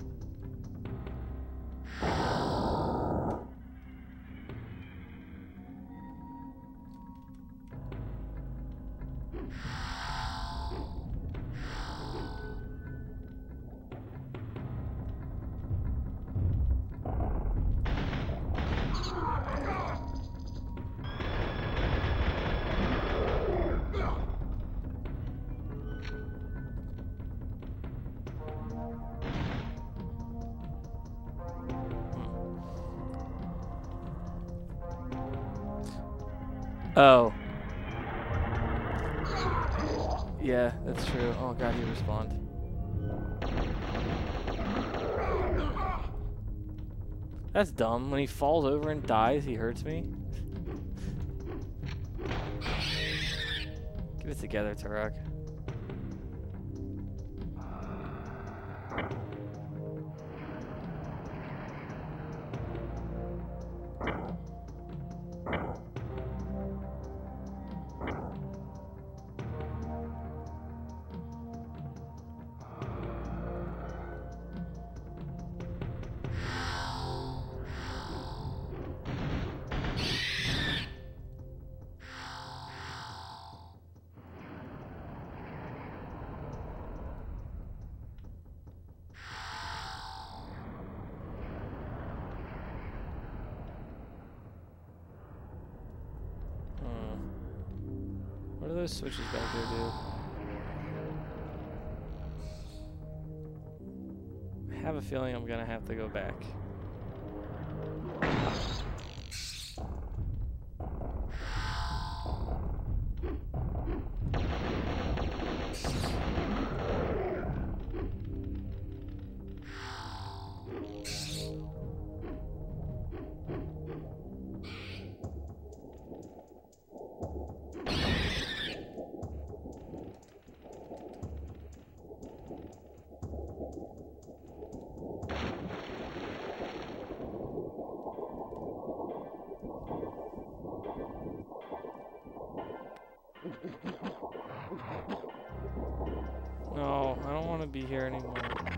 Oh. Yeah, that's true. Oh god, he respawned. That's dumb. When he falls over and dies, he hurts me. Get it together, Turok. What do those switches back there do? I have a feeling I'm gonna have to go back. No, I don't want to be here anymore.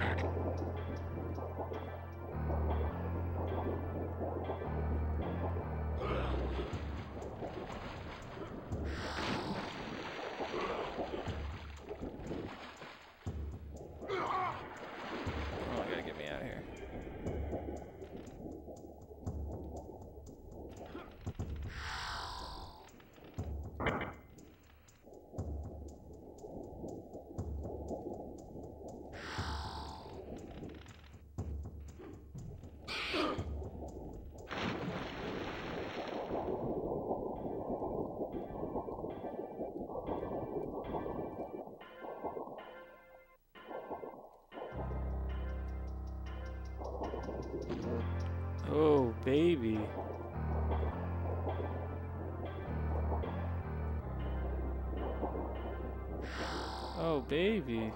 Oh, I gotta get me out of here. Oh, baby. Oh, baby.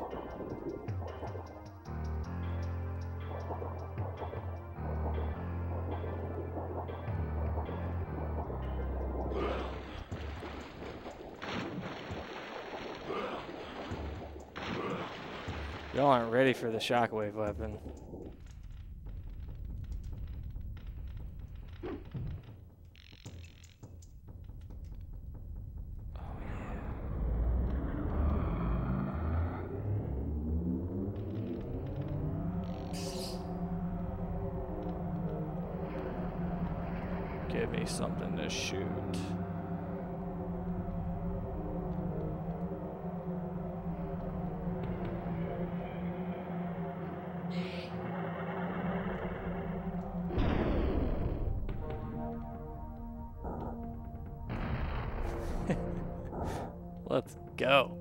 Y'all aren't ready for the shockwave weapon. Give me something to shoot. Let's go.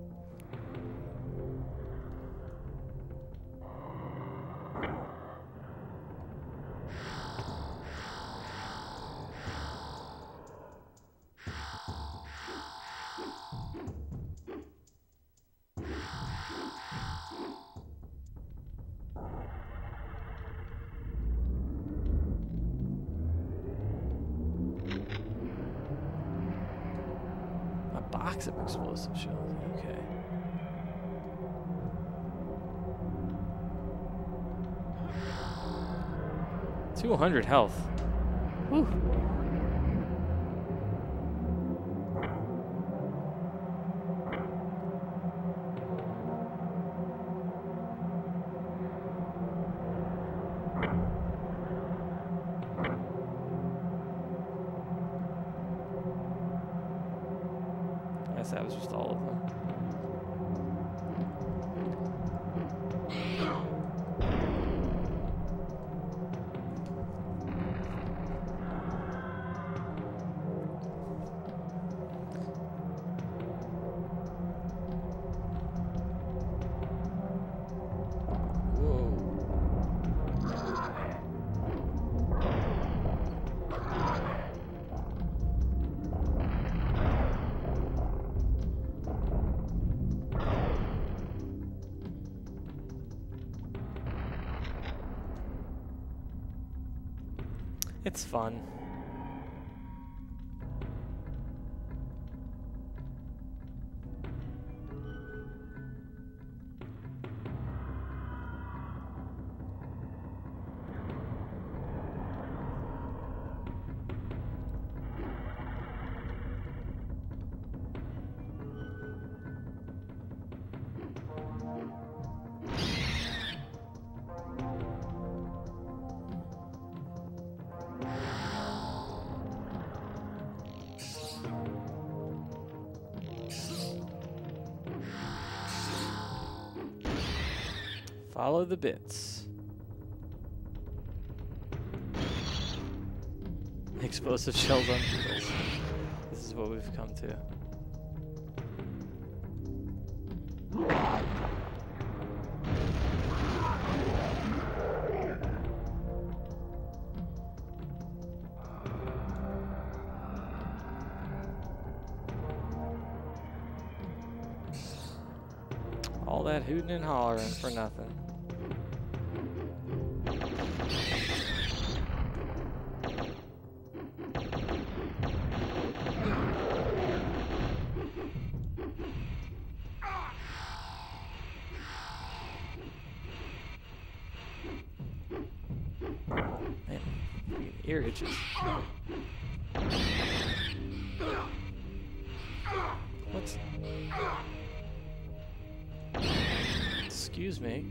Box of explosive shells. Okay. $200 health. Whew. I guess that was just all of them. It's fun. Follow the bits. Explosive shells on beetles. This is what we've come to. All that hooting and hollering for nothing. Man, ear itches. What's... Excuse me.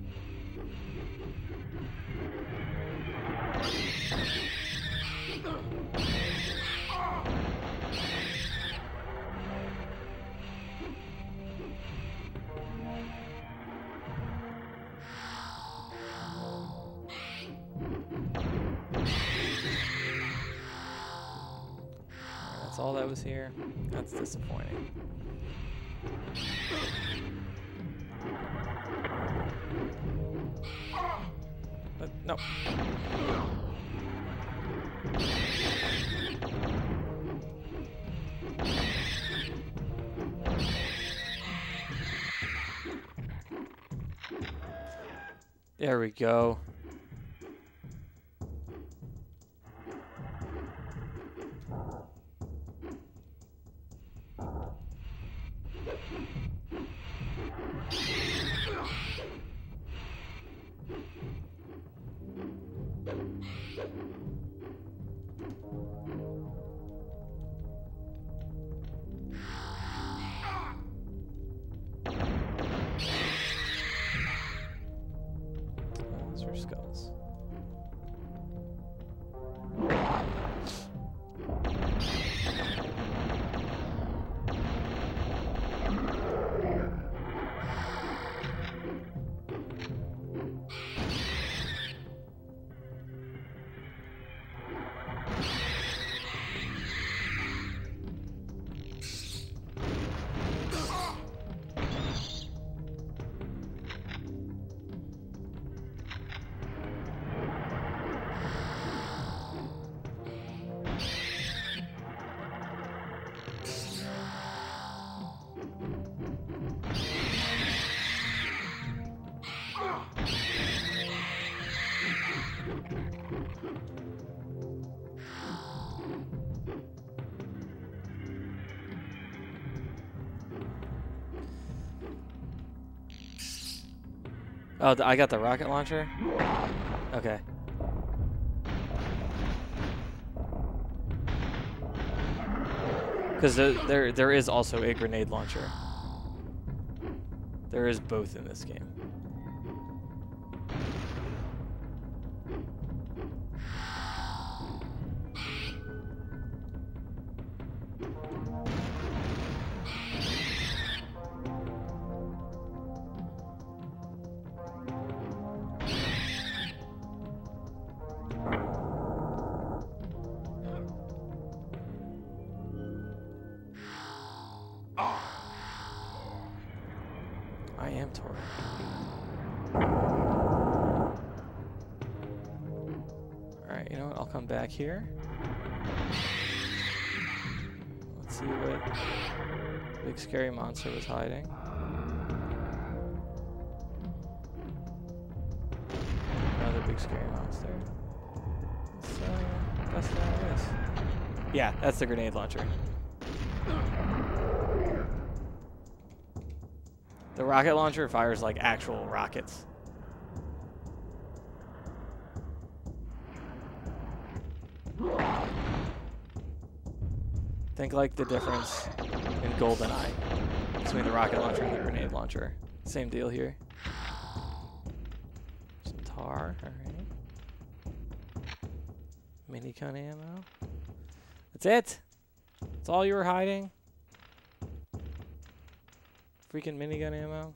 That's all that was here. That's disappointing. But no. There we go. Those are skulls. Oh, I got the rocket launcher? Okay. Because there is also a grenade launcher. There is both in this game. I am Torque. Alright, you know what? I'll come back here. Let's see what big scary monster was hiding. Another big scary monster. Let's bust out this. Yeah, that's the grenade launcher. The rocket launcher fires like actual rockets. Think like the difference in GoldenEye between the rocket launcher and the grenade launcher. Same deal here. Some tar, alright. Minigun ammo. That's it? That's all you were hiding? Freaking minigun ammo.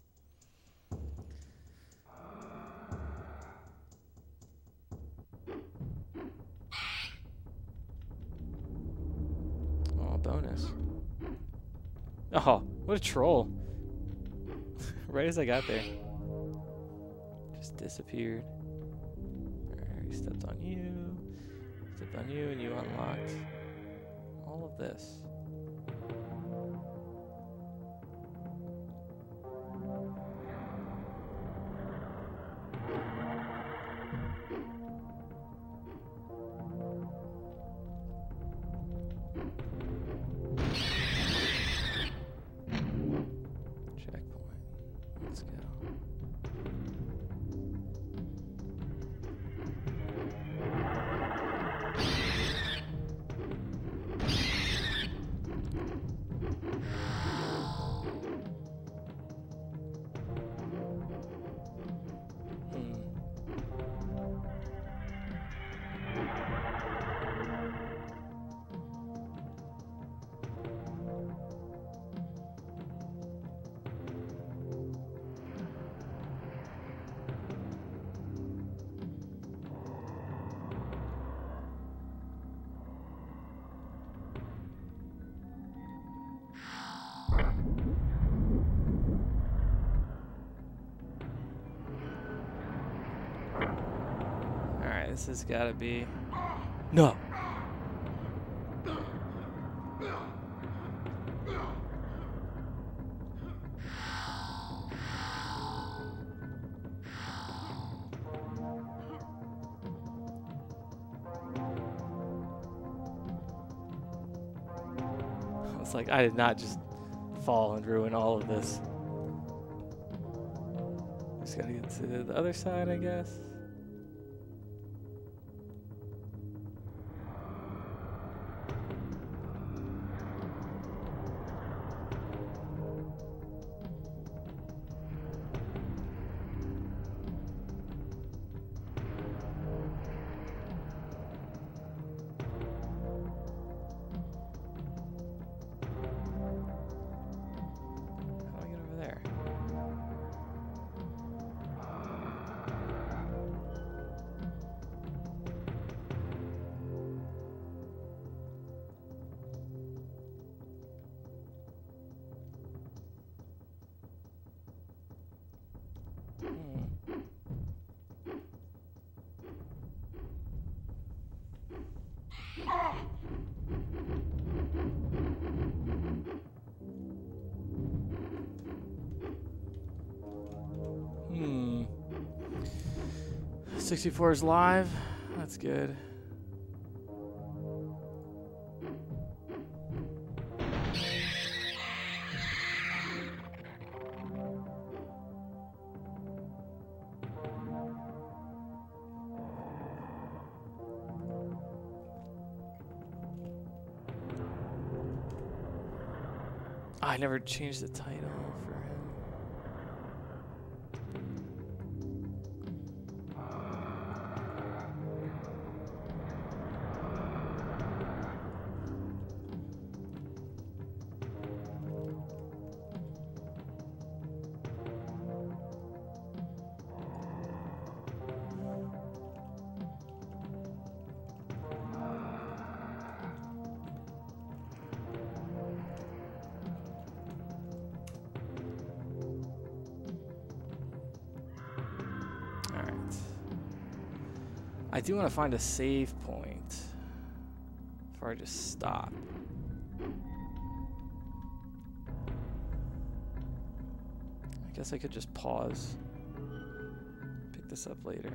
Oh, bonus. Oh, what a troll. Right as I got there. Just disappeared. Alright, stepped on you. Stepped on you and you unlocked all of this. Let's go. This has got to be... No! It's like, I did not just fall and ruin all of this. Just gotta get to the other side, I guess. 64 is live. That's good. I never changed the title for him. I do want to find a save point before I just stop. I guess I could just pause, pick this up later.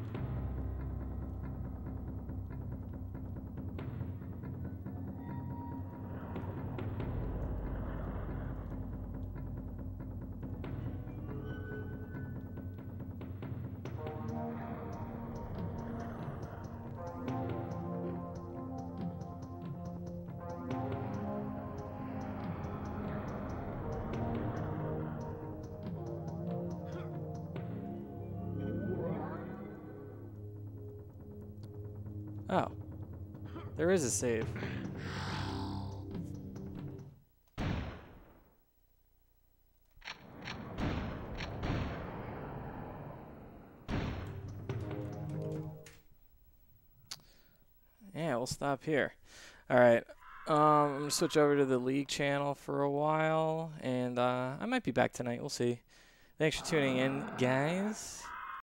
Oh, there is a save. Yeah, we'll stop here. All right. I'm going to switch over to the League channel for a while, and I might be back tonight. We'll see. Thanks for tuning in, guys.